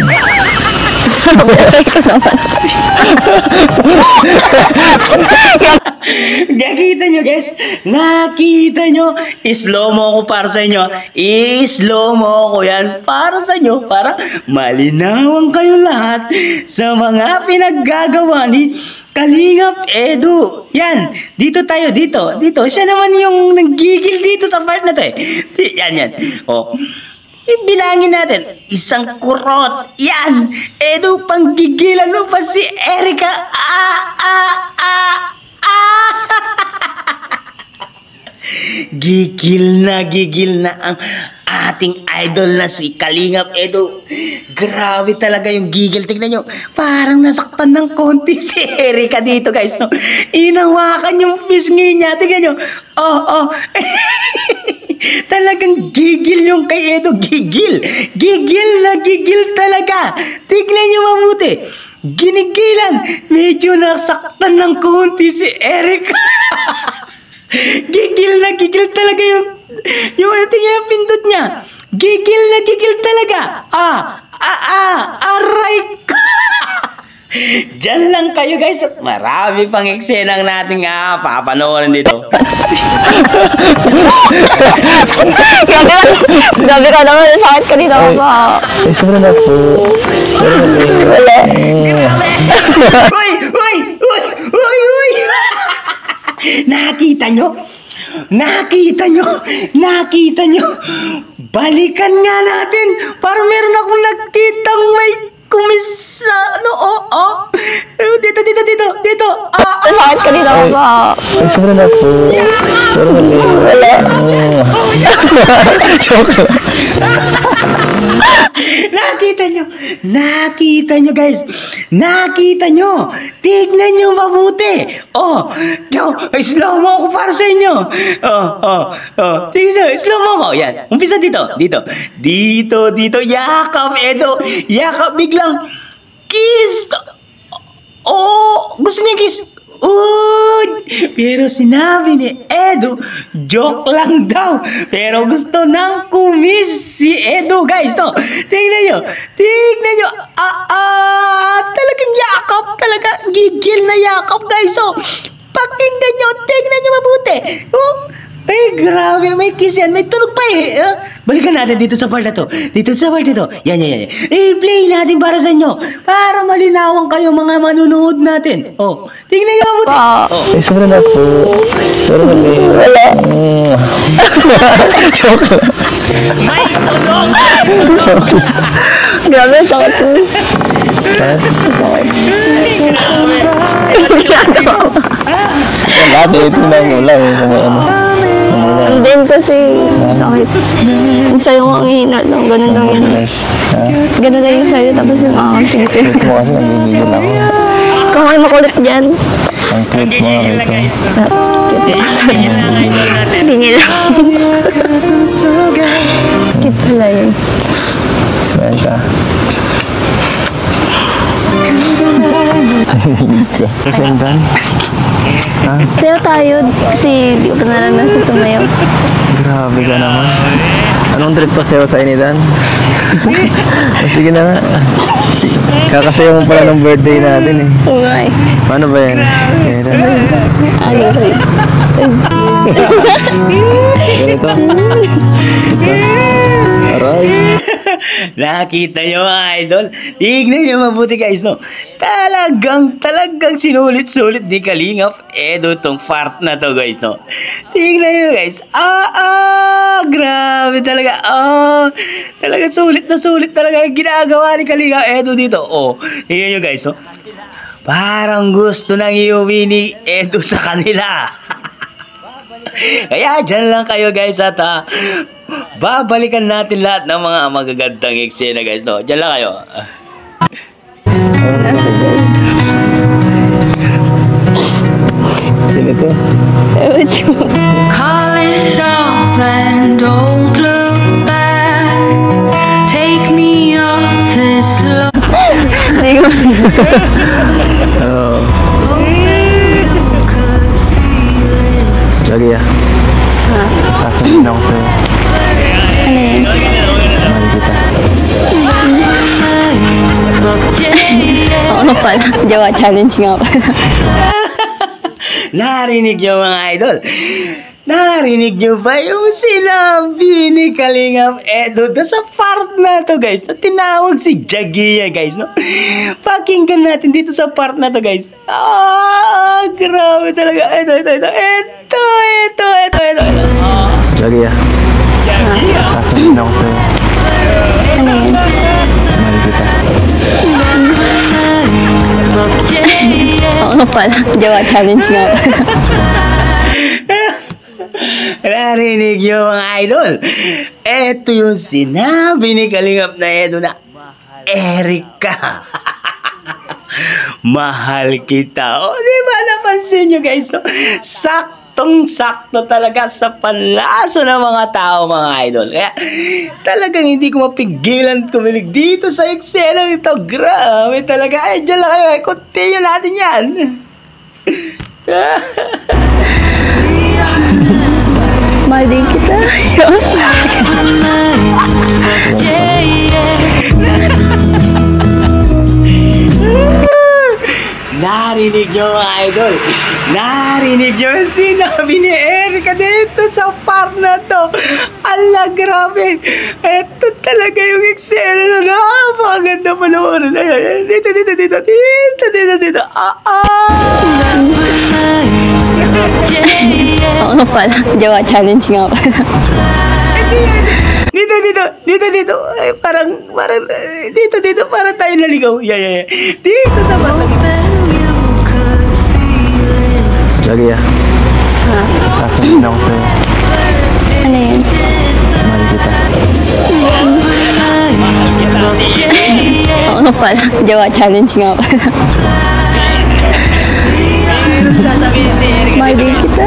[SPEAKER 1] Nakita nyo guys, slow mo ko para sa inyo, slow mo ko yan para sa inyo, para malinawan kayo lahat sa mga pinaggagawa ni Kalingap Edo. Yan, dito tayo, dito, siya naman yung nanggigil dito sa part na to eh. Yan, Ibilangin natin, isang kurot. Yan, Edo, panggigilan mo pa si Erica. Gigil na ang ating idol na si Kalingap Edo. Grabe talaga yung gigil. Tignan nyo, parang nasaktan ng konti si Erica dito guys, no? Inawakan yung pisngi niya. Tignan nyo, talagang gigil yung kay Edo. Gigil talaga. Tignan nyo mabuti, ginigilan. Medyo nasaktan ng konti si Erica. Gigil talaga yung pindot niya. Gigil talaga. Aray ko. Diyan lang kayo guys. Marami pang eksenang natin papanoorin dito.
[SPEAKER 3] Grabe ka naman, sakit kanina ko ba?
[SPEAKER 2] Sobrang na po.
[SPEAKER 3] Wala.
[SPEAKER 1] Uy! Nakita nyo? Balikan nga natin. Parang meron akong nakitang may kumisa. Dito.
[SPEAKER 3] Sakit kanina ko ba?
[SPEAKER 2] Sobrang na po.
[SPEAKER 3] Wala.
[SPEAKER 2] Joke lang.
[SPEAKER 1] Nakita nyo guys. Tignan nyo mabuti. Slow mo ako para sa inyo. Tignan, slow mo ako. Yan, umpisa dito. Yakap Edo. Yakap biglang kiss. Gusto niya kiss. Pero sinabi ni Edo, joke lang daw. Pero gusto nang kumiss si Edo guys, no? Tingnan nyo. Talagang yakap, talaga gigil na yakap guys. So, pakinggan nyo, tignan nyo mabuti. Ay, grabe, may kiss yan. May tunog pa eh. Balikan natin dito sa part na to. Dito sa part na to. Yan. I-play natin para sa inyo. Para malinawan kayo mga manunood natin. Oh, tingnan nyo mabuti. Oh.
[SPEAKER 2] Ay, sobra na po. Sobra na po.
[SPEAKER 3] Wala.
[SPEAKER 2] Joke lang.
[SPEAKER 1] May tunog!
[SPEAKER 3] Grabe, sakit po.
[SPEAKER 2] Lahat eh, tingnan mo lang.
[SPEAKER 3] Hindi kasi sakit. Yung sa'yo ang hina lang. Ganun lang yun. Ganun lang yung sa'yo. Tapos yung aking pinipin.
[SPEAKER 2] Cute mo kasi nagigigil ako.
[SPEAKER 3] Kung may makulit dyan.
[SPEAKER 2] Ang cute mo nga ito.
[SPEAKER 3] Bingil lang. Cute pala yun.
[SPEAKER 2] Smile ka. Sendan? Ha?
[SPEAKER 3] Sayo tayo. Kasi di ko pa naranasan sumayaw.
[SPEAKER 2] Grabe ka naman. Anong trip pa sa'yo sa inidan? Sige na nga. Kakasayaw mo pala ng birthday natin eh.
[SPEAKER 3] Oo nga eh.
[SPEAKER 2] Paano ba yan?
[SPEAKER 3] Ano ba yun?
[SPEAKER 2] Ganito. Ito. Aray.
[SPEAKER 1] Nakita nyo mga idol? Tignan nyo mabuti guys, no? Talagang sinulit-sulit ni Kalingap Edo tong part na to guys, no? Tignan nyo guys. Grabe talaga. Talaga sulit na sulit talaga yung ginagawa ni Kalingap Edo dito. Tignan nyo guys, no? Parang gusto nang iuwi ni Edo sa kanila. Kaya dyan lang kayo guys at babalikan natin lahat ng mga magagandang eksena guys, no? Dyan lang kayo.
[SPEAKER 2] Ganito.
[SPEAKER 4] Call it off and don't look back. Take me off this low.
[SPEAKER 3] Hindi ko.
[SPEAKER 2] Oo. Lagi ah. Sasabihin ako sa'yo.
[SPEAKER 3] Ano yun?
[SPEAKER 2] Mahal kita.
[SPEAKER 3] Ano pala? Jawa challenge nga pala.
[SPEAKER 1] Narinig nyo mga idol? Narinig nyo ba yung sinabi ni Kalingap Edo sa part na to guys? Na tinawag si Jagia guys, no? Pakinggan natin dito sa part na to guys. Grabe talaga. Ito.
[SPEAKER 2] Lagi ah. Sasabihin ako sa'yo.
[SPEAKER 3] Ano yun?
[SPEAKER 2] Mahal kita.
[SPEAKER 3] Ano pala? Jawa challenge nga pala.
[SPEAKER 1] Narinig nyo mga idol? Ito yung sinabi ni Kalingap na Edo na Erika. Mahal kita. Di ba napansin nyo guys, no? Saktong-sakto talaga sa panlaso ng mga tao mga idol. Kaya talagang hindi ko mapigilan kumilig dito sa eksena ito. Grabe talaga. Diyan lang kayo. Continue natin yan.
[SPEAKER 3] Mahal din kita.
[SPEAKER 1] Narinig nyo mga idol. Narinig nyo yung sinabi ni Erika dito sa part na to. Ala, grabe. Ito talaga yung eksena na napakaganda panoorin. Dito.
[SPEAKER 3] Ano pala? Jawa challenge nga pala.
[SPEAKER 1] Dito. Ay, parang, dito, parang tayo naligaw. Yeah. Dito sa bata.
[SPEAKER 2] Lagi ah. Sasabihin ako sa'yo.
[SPEAKER 3] Ano yun?
[SPEAKER 2] Mahal kita.
[SPEAKER 3] Ano pala? Jawa challenge nga pala.
[SPEAKER 1] Sasabihin si Erika.
[SPEAKER 3] Mahal din kita.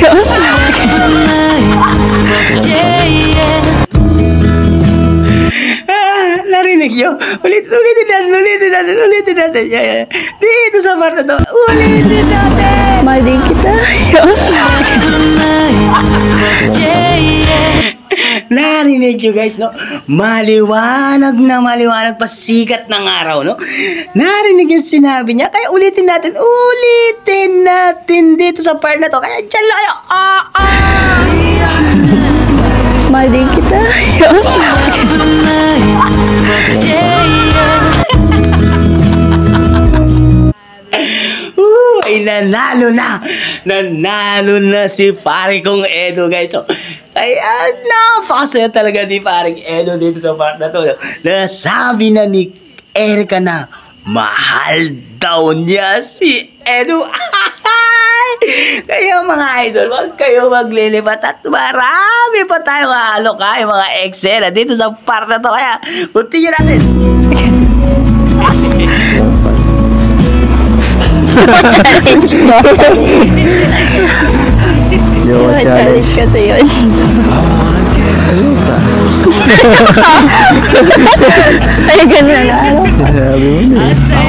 [SPEAKER 1] Narinig nyo? Ulitin natin. Yeah. Dito sa part na to. Ulitin natin.
[SPEAKER 3] Mahal din kita.
[SPEAKER 1] Narinig narinig nyo guys, no? Maliwanag na maliwanag pa sikat ng araw, no? Narinig yung sinabi niya, kaya ulitin natin dito sa part na to. Kaya dyan lang kayo.
[SPEAKER 3] Mahal din kita.
[SPEAKER 1] Ay nanalo na si pare kong Edo guys. So, kaya napakasaya talaga ni paring Edo dito sa part na to. Nasabi na ni Erica na mahal daw niya si Edo. Kaya mga idol, wag kayo maglilipat at marami pa tayong aalokay mga eksena dito sa part na to. Kaya continue natin.
[SPEAKER 3] Challenge.
[SPEAKER 2] Yo, challenge.
[SPEAKER 3] Kasi yun. Ay, ganun na.
[SPEAKER 2] Sabi mo na.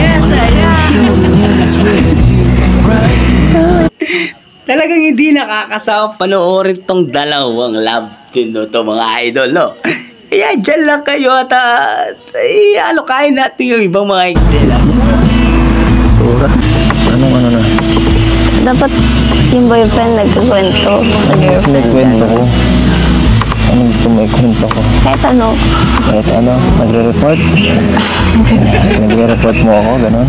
[SPEAKER 1] Talagang hindi nakakasama panoorin tong dalawang love team no, to mga idol, no? Kaya dyan lang kayo at alokain natin yung ibang mga eksena.
[SPEAKER 2] Sura. Anong ano na?
[SPEAKER 3] Dapat yung boyfriend nagkakwento sa
[SPEAKER 2] Kasi
[SPEAKER 3] girlfriend.
[SPEAKER 2] nagkwento ko. Anong gusto mo ikwento ko?
[SPEAKER 3] Kahit ano.
[SPEAKER 2] Kahit ano? Nagre-report? Nagre-report mo ako, gano'n?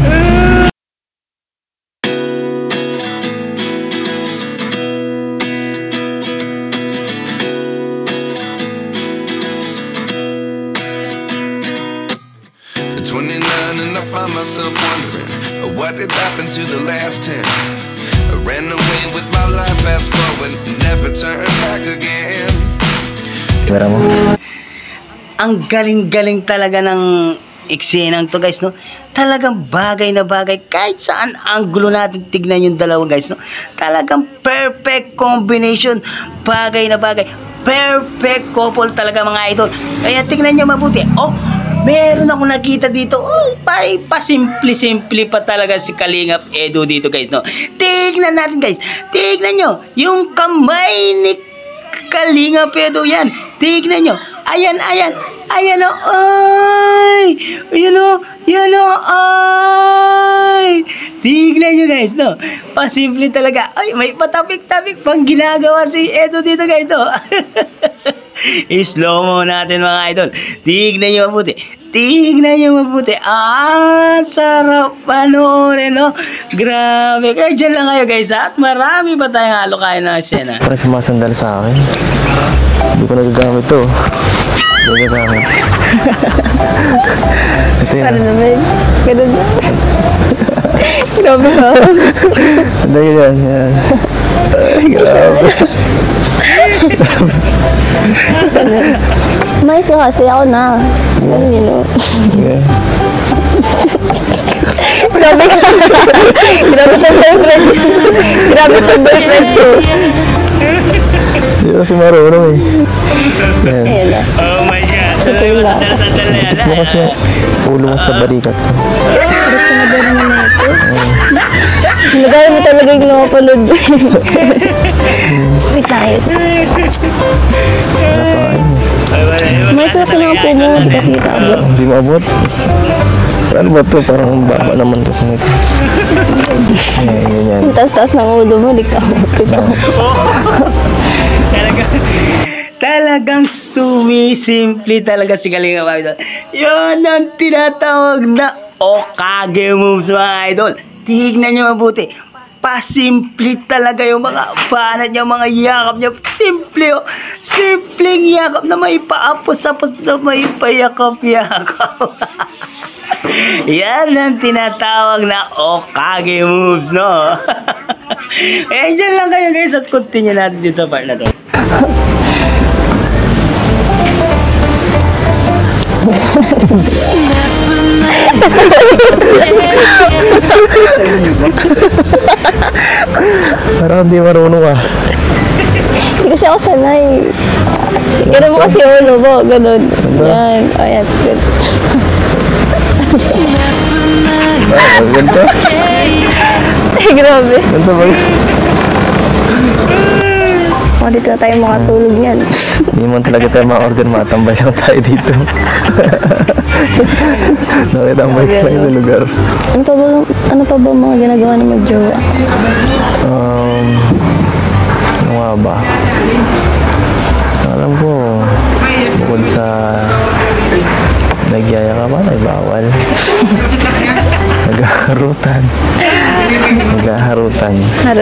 [SPEAKER 5] At 29 and I find myself wondering what did happen to the last 10. I ran away with my life, fast forward, never turn back again.
[SPEAKER 2] Pera mo?
[SPEAKER 1] Ang galing-galing talaga ng eksenang to guys, no? Talagang bagay na bagay kahit saan anggulo natin tignan yung dalawa guys, no? Talagang perfect combination, bagay na bagay, perfect couple talaga mga idol. Kaya tignan nyo mabuti. Oh, meron ako nakita dito. Oh, pasimple-simple pa talaga si Kalingap Edo dito guys, no? Tignan natin guys. Tignan nyo yung kamay ni Kalingap Edo yan. Tignan nyo. Ayan, ayan. Ayan o. Ay. Ayan o. Yan o. Ay. Tignan nyo guys, no? Pasimple talaga. Ay, may patapik-tapik pang ginagawa si Edo dito guys, no? I-slow mo natin mga idol. Tignan nyo mabuti. Tignan nyo mabuti. Sarap panoorin, no? Grabe. Kaya dyan lang kayo guys, ha? At marami pa tayong alokain na eksena.
[SPEAKER 2] Parang sumasandal sa akin. Hindi ko nagagamit to. Hindi ko nagagamit. Ito yun.
[SPEAKER 3] Para naman. Ganun na. Grabe ka.
[SPEAKER 2] Ito yun. Yan. Ay, grabe.
[SPEAKER 3] Mais ka kasi ako na. Ganun yun, no?
[SPEAKER 2] Okay.
[SPEAKER 3] Grabe ka. Grabe sa boyfriend. Grabe sa boyfriend ko.
[SPEAKER 2] Hindi kasi marunong eh. Yan.
[SPEAKER 3] Ayan na.
[SPEAKER 1] Oh my God. Sandal na yan.
[SPEAKER 2] Ito kasi ulo mo sa balikat ko.
[SPEAKER 3] Gusto mo ba naman na ito? Nagaya mo talaga yung nakapanood. Wait lang ayos. Mais kasi mga po mo. Hindi kasi kita abot.
[SPEAKER 2] Hindi mo abot. Ano ba ito? Parang baba naman kasi nito. Yan, ganyan.
[SPEAKER 3] Ang taas-taas ng ulo mo. Hindi ka abot.
[SPEAKER 1] Talagang sumisimple talaga si Kalingap Idol. Yan ang tinatawag na Okage moves mga idol. Tignan nyo mabuti. Pasimple talaga yung mga banat niya, mga yakap niya. Simple, oh. Simpleng yakap na may paapos-apos na may payakap-yakap. Yan ang tinatawag na Okage moves, no? Eh, dyan lang kayo guys at continue natin dito sa part na to.
[SPEAKER 2] Parang hindi marunong ah.
[SPEAKER 3] Hindi kasi ako sanay. Ganun mo kasi ulo mo. Ganun. Yan. Oh, yan. Good.
[SPEAKER 2] Ganito?
[SPEAKER 3] Ay, grabe.
[SPEAKER 2] Ganito ba?
[SPEAKER 3] Oh, dito na tayo makatulog yan.
[SPEAKER 2] Hindi mo talaga tayo ma-order, matambay lang tayo dito. Nakitambay ka lang sa lugar.
[SPEAKER 3] Ano pa ba mga ginagawa ng mag-jowa?
[SPEAKER 2] Ano nga ba? Alam ko, bukod sa nagyaya ka ba, ay bawal. Naghaharutan.
[SPEAKER 3] Harutan.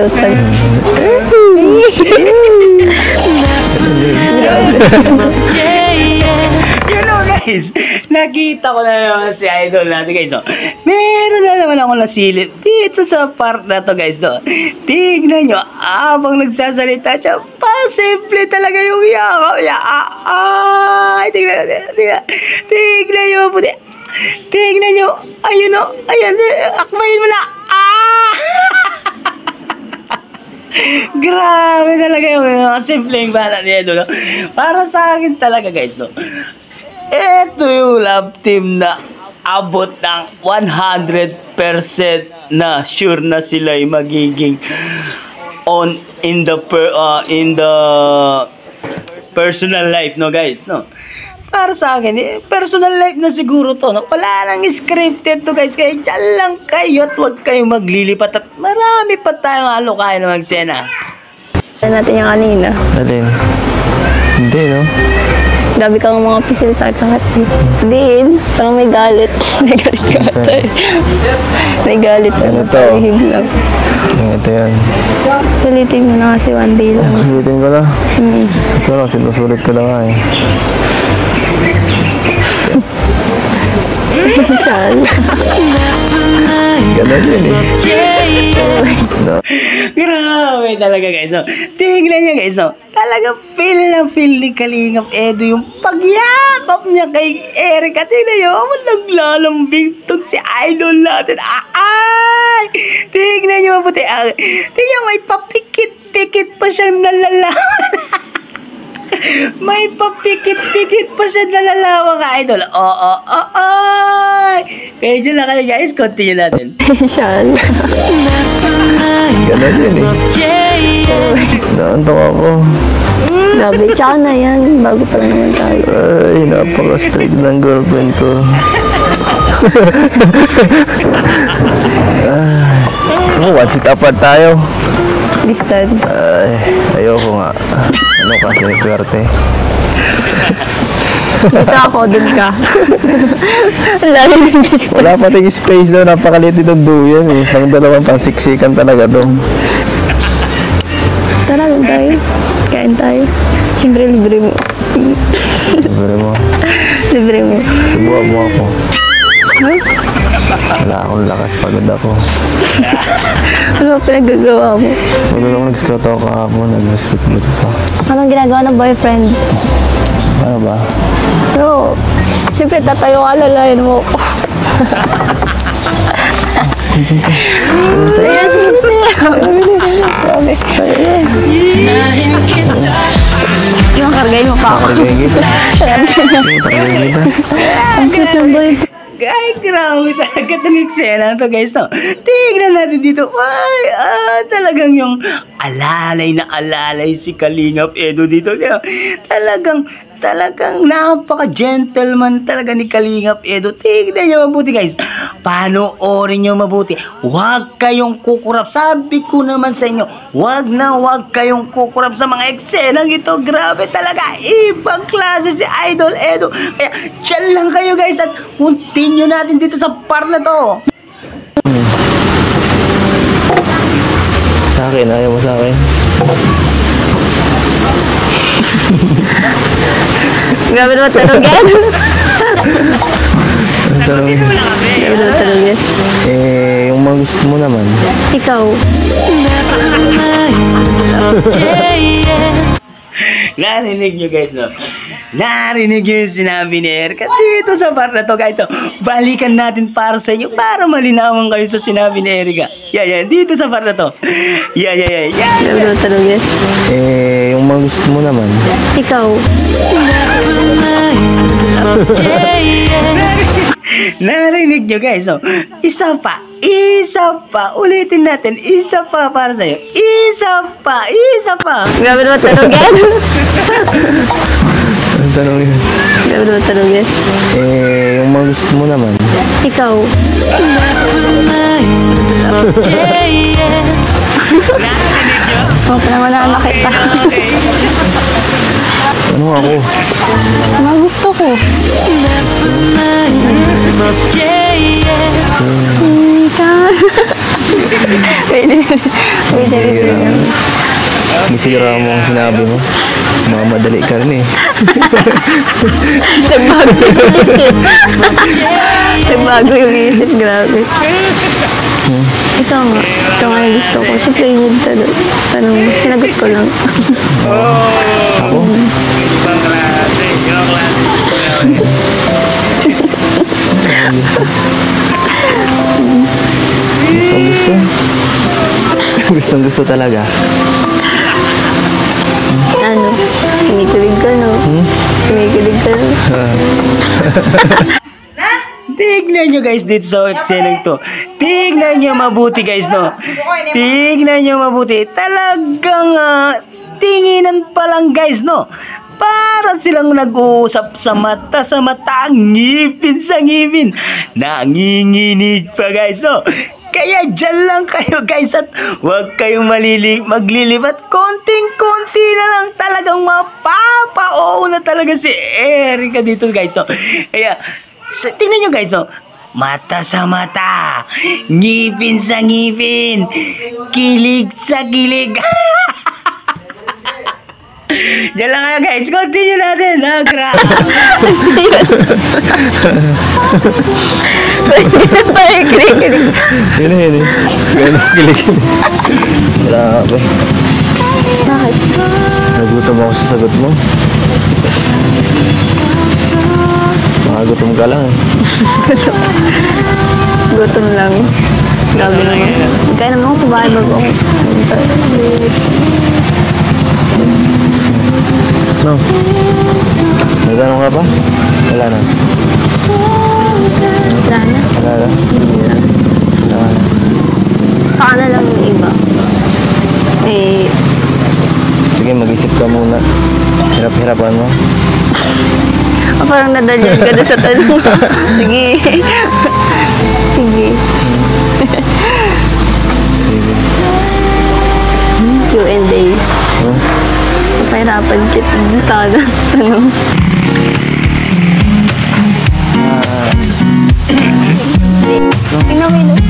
[SPEAKER 1] You know guys, nakita ko na naman si Idol natin guys. So, meron na naman ako nasilip dito sa part na to guys. So, tignan nyo, habang nagsasalita siya, simple talaga yung yakap niya. Ay, tignan nyo puti. Tignan nyo, ayun o, ayan, akmayin mo na. Grabe talaga yung simpleng bala ni Edo, no? Para sa akin talaga guys, no? Ito yung love team na abot ng 100% na sure na sila ay magiging in the personal life, no guys, no? Para sa akin, personal life na siguro to, no? Wala nang scripted to guys, kaya dyan lang kayo at huwag kayong maglilipat at marami pa tayong halukaya na magsena.
[SPEAKER 3] Natin yung kanina.
[SPEAKER 2] Alin? Hindi, no?
[SPEAKER 3] Grabe kang mga pisil sa tsaka din. Parang may galit. May galit ka ata. May galit ka.
[SPEAKER 2] Ano to?
[SPEAKER 3] Palihim lang.
[SPEAKER 2] Ito yan.
[SPEAKER 3] Sulitin mo na kasi one day lang.
[SPEAKER 2] Sulitin ko na? Ito lang, sinusulit ko lang nga eh. Ganun yun eh. No.
[SPEAKER 1] Grabe talaga guys. So, tingnan nyo guys. So, talaga feel na feel ni Kalingap Edo yung pagyakap niya kay Erica. Tingnan nyo, naglalambing tong si Idol natin. Ay! Tingnan nyo mabuti. Tingnan may papikit-pikit pa siyang nalalaman. May papikit-pikit pa siya nalalaman ka, Idol. Kaya dyan lang kayo guys, continue natin.
[SPEAKER 3] Siyan.
[SPEAKER 2] Ganun yun eh. Naantok ako.
[SPEAKER 3] Grabe, tsaka na yan. Bago pa lang naman tayo.
[SPEAKER 2] Ay, napaka-strict ng girlfriend ko. So, one seat apart tayo.
[SPEAKER 3] Distance.
[SPEAKER 2] Ay, ayoko nga. Ano kasi, swerte.
[SPEAKER 3] Dito ako, dun ka. Lalo ng distance.
[SPEAKER 2] Wala pating space daw, napakaliit ng duyan eh. Pang dalawang pansiksikan talaga doon.
[SPEAKER 3] Tara lang tayo. Kain tayo. Siyempre, libre mo.
[SPEAKER 2] Libre mo.
[SPEAKER 3] Libre mo.
[SPEAKER 2] Subuhan mo ako.
[SPEAKER 3] Ha?
[SPEAKER 2] Wala akong lakas, pagod ako.
[SPEAKER 3] Ano ba pinagagawa mo?
[SPEAKER 2] Wala akong nag-scout ako kahapon, nag-basketball pa.
[SPEAKER 3] Anong ginagawa ng boyfriend?
[SPEAKER 2] Ano ba?
[SPEAKER 3] No. Siyempre, tatayo ka, lalayan mo ako. Ayan, sige. Yung kargayin mo pa ako.
[SPEAKER 2] Kargayin kita. Kargayin kita.
[SPEAKER 3] Ang sweet ng boyfriend.
[SPEAKER 1] Ay, grabe talaga itong eksena na to guys, no? Tingnan natin dito. Ay, talagang yung alalay si Kalingap Edo dito. Talagang napaka-gentleman talaga ni Kalingap Edo. Tingnan nyo mabuti guys. Panoorin nyo mabuti. Huwag kayong kukurap. Sabi ko naman sa inyo, huwag kayong kukurap sa mga eksenang ito. Grabe talaga. Ibang klase si Idol Edo. Kaya, dyan lang kayo guys at continue natin dito sa part na to.
[SPEAKER 2] Sa akin, ayaw mo sa akin.
[SPEAKER 3] Grabe naman tanong yan.
[SPEAKER 2] Ang tanong,
[SPEAKER 3] Grabe naman tanong yan.
[SPEAKER 2] yung mga gusto mo naman.
[SPEAKER 3] Ikaw.
[SPEAKER 1] Narinig nyo guys, no? Narinig nyo yung sinabi ni Erica dito sa part na to guys. So, balikan natin para sa inyo para malinawan kayo sa sinabi ni Erica. Yan, dito sa part na to. Yan.
[SPEAKER 3] Grabe naman tanong yan.
[SPEAKER 2] Yung mga gusto mo naman.
[SPEAKER 3] Ikaw.
[SPEAKER 1] Narinig nyo guys, no? Isa pa. Ulitin natin. Isa pa para sa'yo. Isa pa.
[SPEAKER 3] Grabe naman tanong yan.
[SPEAKER 2] tanong yun.
[SPEAKER 3] Grabe naman tanong yan.
[SPEAKER 2] Eh, yung mga gusto mo naman.
[SPEAKER 3] Ikaw. Oh, parang wala na kita.
[SPEAKER 2] Ano ako?
[SPEAKER 3] Mga gusto ko. Pwede.
[SPEAKER 2] Nisira mo ang sinabi mo. Mga madali ka rin eh.
[SPEAKER 3] Nagbago yung isip, grabe. Ikaw nga. Ito nga yung gusto ko. Siyempre yun tanong. Sinagot ko lang.
[SPEAKER 2] Ako? Gustong gusto. Gustong gusto talaga.
[SPEAKER 3] Ano? Kinikilig ka, no? Kinikilig ka, no?
[SPEAKER 1] Tignan nyo guys dito sa eksenang to. Tignan nyo mabuti guys, no? Tignan nyo mabuti. Talagang tinginan pa lang guys, no? Para silang nag-uusap sa mata, ngipin sa ngipin. Nanginginig pa guys, no? Kaya dyan lang kayo guys at huwag kayong maglilipat. Konting-konti na lang talagang mapapa-oo na talaga si Erica dito guys, no? Kaya tingnan nyo guys, no? Mata sa mata, ngipin sa ngipin, kilig sa kilig. Diyan lang kayo guys, continue natin.
[SPEAKER 3] Kilig.
[SPEAKER 2] Yun eh. Gano'n kilig. Grabe.
[SPEAKER 3] Bakit?
[SPEAKER 2] Nagutom ako sa sagot mo. Gutom ka lang.
[SPEAKER 3] Gutom lang. Grabe naman. Kaya naman ako sa bahay bago ako.
[SPEAKER 2] No? May tanong ka pa? Wala na.
[SPEAKER 3] Wala na.
[SPEAKER 2] Wala na.
[SPEAKER 3] Saka na lang yung iba. Eh,
[SPEAKER 2] Sige, mag-isip ka muna. Hirap-hirapan mo.
[SPEAKER 3] parang nadalyan ka doon sa tanong. Sige. Sige. Q&A. Pahirapan kita din sana. Tanong. Tingnan mo yun.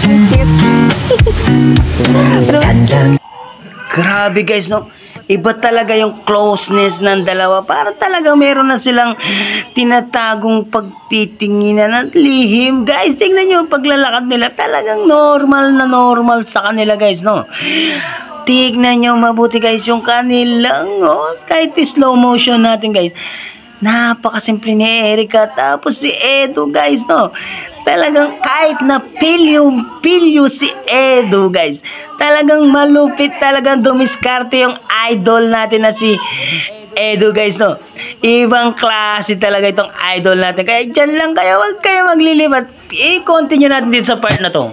[SPEAKER 1] Grabe guys, no? Iba talaga yung closeness ng dalawa. Para talaga meron na silang tinatagong pagtitinginan at lihim. Guys, tingnan nyo yung paglalakad nila. Talagang normal sa kanila guys, no? Tignan nyo mabuti guys yung kanilang, kahit slow motion natin guys. Napakasimple ni Erica. Tapos si Edu guys, no? Talagang kahit na pilyo si Edu guys. Talagang malupit, talagang dumiskarte yung idol natin na si Edu guys, no? Ibang klase talaga itong idol natin. Kaya dyan lang kayo, huwag kayo maglilipat. I-continue natin dito sa part na to.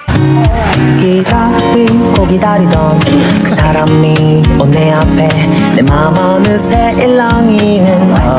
[SPEAKER 6] 기다리고 기다리던 그 사람이 온 내 앞에 내 맘 어느새 일렁이는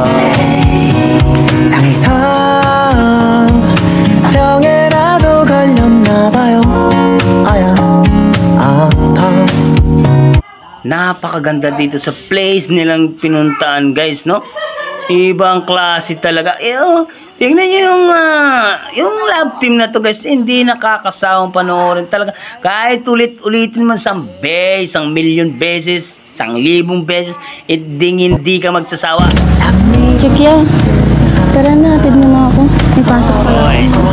[SPEAKER 6] 상상병에라도 걸렸나봐요 아야 아파.
[SPEAKER 1] Napakaganda dito sa place nilang pinuntaan guys, no? Ibang klase talaga. Tingnan nyo yung love team na to guys, hindi nakakasawang panoorin talaga. Kahit ulit-ulitin mo 1 million beses, 1,000 beses, hindi ka magsasawa.
[SPEAKER 3] Chikya, tara na, atid mo na ako. May pasok ka lang.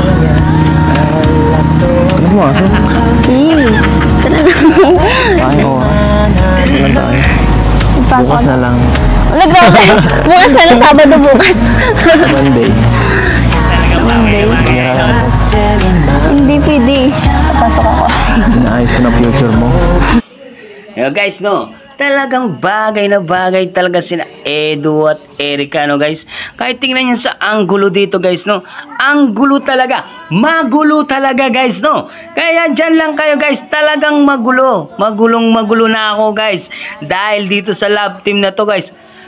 [SPEAKER 2] Ano pumasok?
[SPEAKER 3] Tara na.
[SPEAKER 2] Sayang oras. Wala tayo.
[SPEAKER 3] May pasok
[SPEAKER 2] Bukas na lang.
[SPEAKER 3] Grabe. Bukas na lang, Sabado bukas.
[SPEAKER 2] Monday.
[SPEAKER 3] Monday.
[SPEAKER 2] Hira lang ako.
[SPEAKER 3] Hindi pwede. Papasok ako.
[SPEAKER 2] Inaayos ko na future mo.
[SPEAKER 1] Guys, no? Talagang bagay na bagay talaga sina Edu at Erica, no guys? Kahit tingnan nyo sa anggulo dito guys, no? Anggulo talaga. Magulo talaga guys, no? Kaya dyan lang kayo guys. Talagang magulo. Magulong-magulo na ako guys. Dahil dito sa love team na to guys.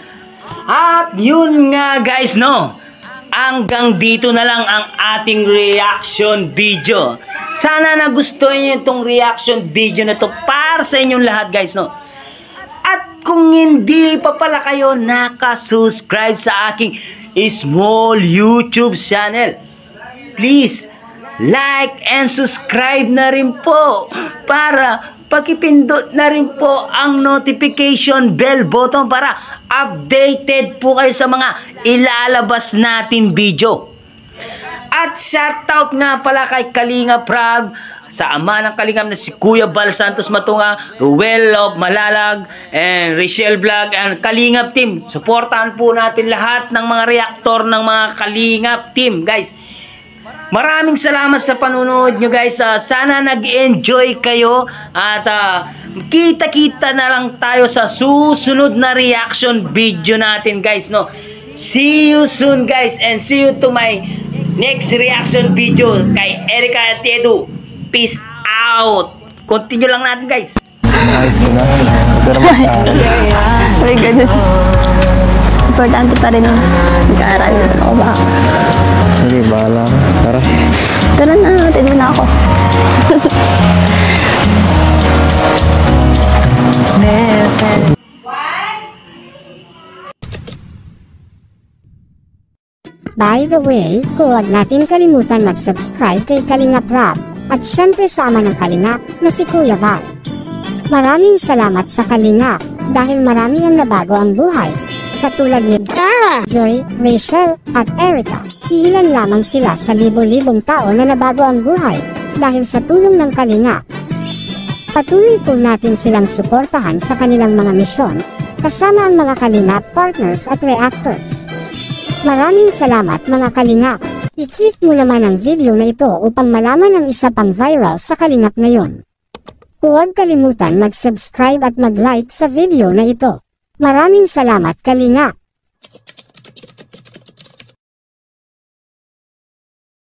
[SPEAKER 1] At yun nga guys, no, hanggang dito na lang ang ating reaction video. Sana nagustuhan nyo itong reaction video na to para sa inyong lahat guys, no. At kung hindi pa pala kayo nakasubscribe sa aking small YouTube channel, please like and subscribe na rin po para pakipindot na rin po ang notification bell button para updated po kayo sa mga ilalabas natin video. At shoutout nga pala kay Kalinga Prab, sa ama ng Kalingap na si Kuya Bal Santos Matunga, Ruel of Malalag, and Richelle Vlog, and Kalingap team. Suportahan po natin lahat ng mga reactor ng mga Kalingap team guys. Maraming salamat sa panunood nyo guys. Sana nag-enjoy kayo at kita-kita na lang tayo sa susunod na reaction video natin guys, no. See you soon guys, and see you to my next reaction video kay Erica Tedu. Peace out. Continue lang natin guys.
[SPEAKER 2] Ayos ko na. Pero
[SPEAKER 3] Ay, ganun. Importante pa rin yung mag-aaral. Ako ba?
[SPEAKER 2] sige, bahala ka. Tara.
[SPEAKER 3] Tara na, tinig na ako.
[SPEAKER 7] By the way, huwag natin kalimutan mag-subscribe kay Kalinga Prab at syempre sa ama ng Kalingap na si Kuya Val. Maraming salamat sa Kalingap dahil marami ang nabago ang buhay. Katulad ni Dara, Joy, Rachel at Erica. Ilan lamang sila sa libo-libong tao na nabago ang buhay dahil sa tulong ng Kalingap. Patuloy po natin silang suportahan sa kanilang mga misyon kasama ang mga Kalingap partners at reactors. Maraming salamat mga Kalingap. I-click mo naman ang video na ito upang malaman ang isa pang viral sa Kalingap ngayon. Huwag kalimutan mag-subscribe at mag-like sa video na ito. Maraming salamat Kalingap.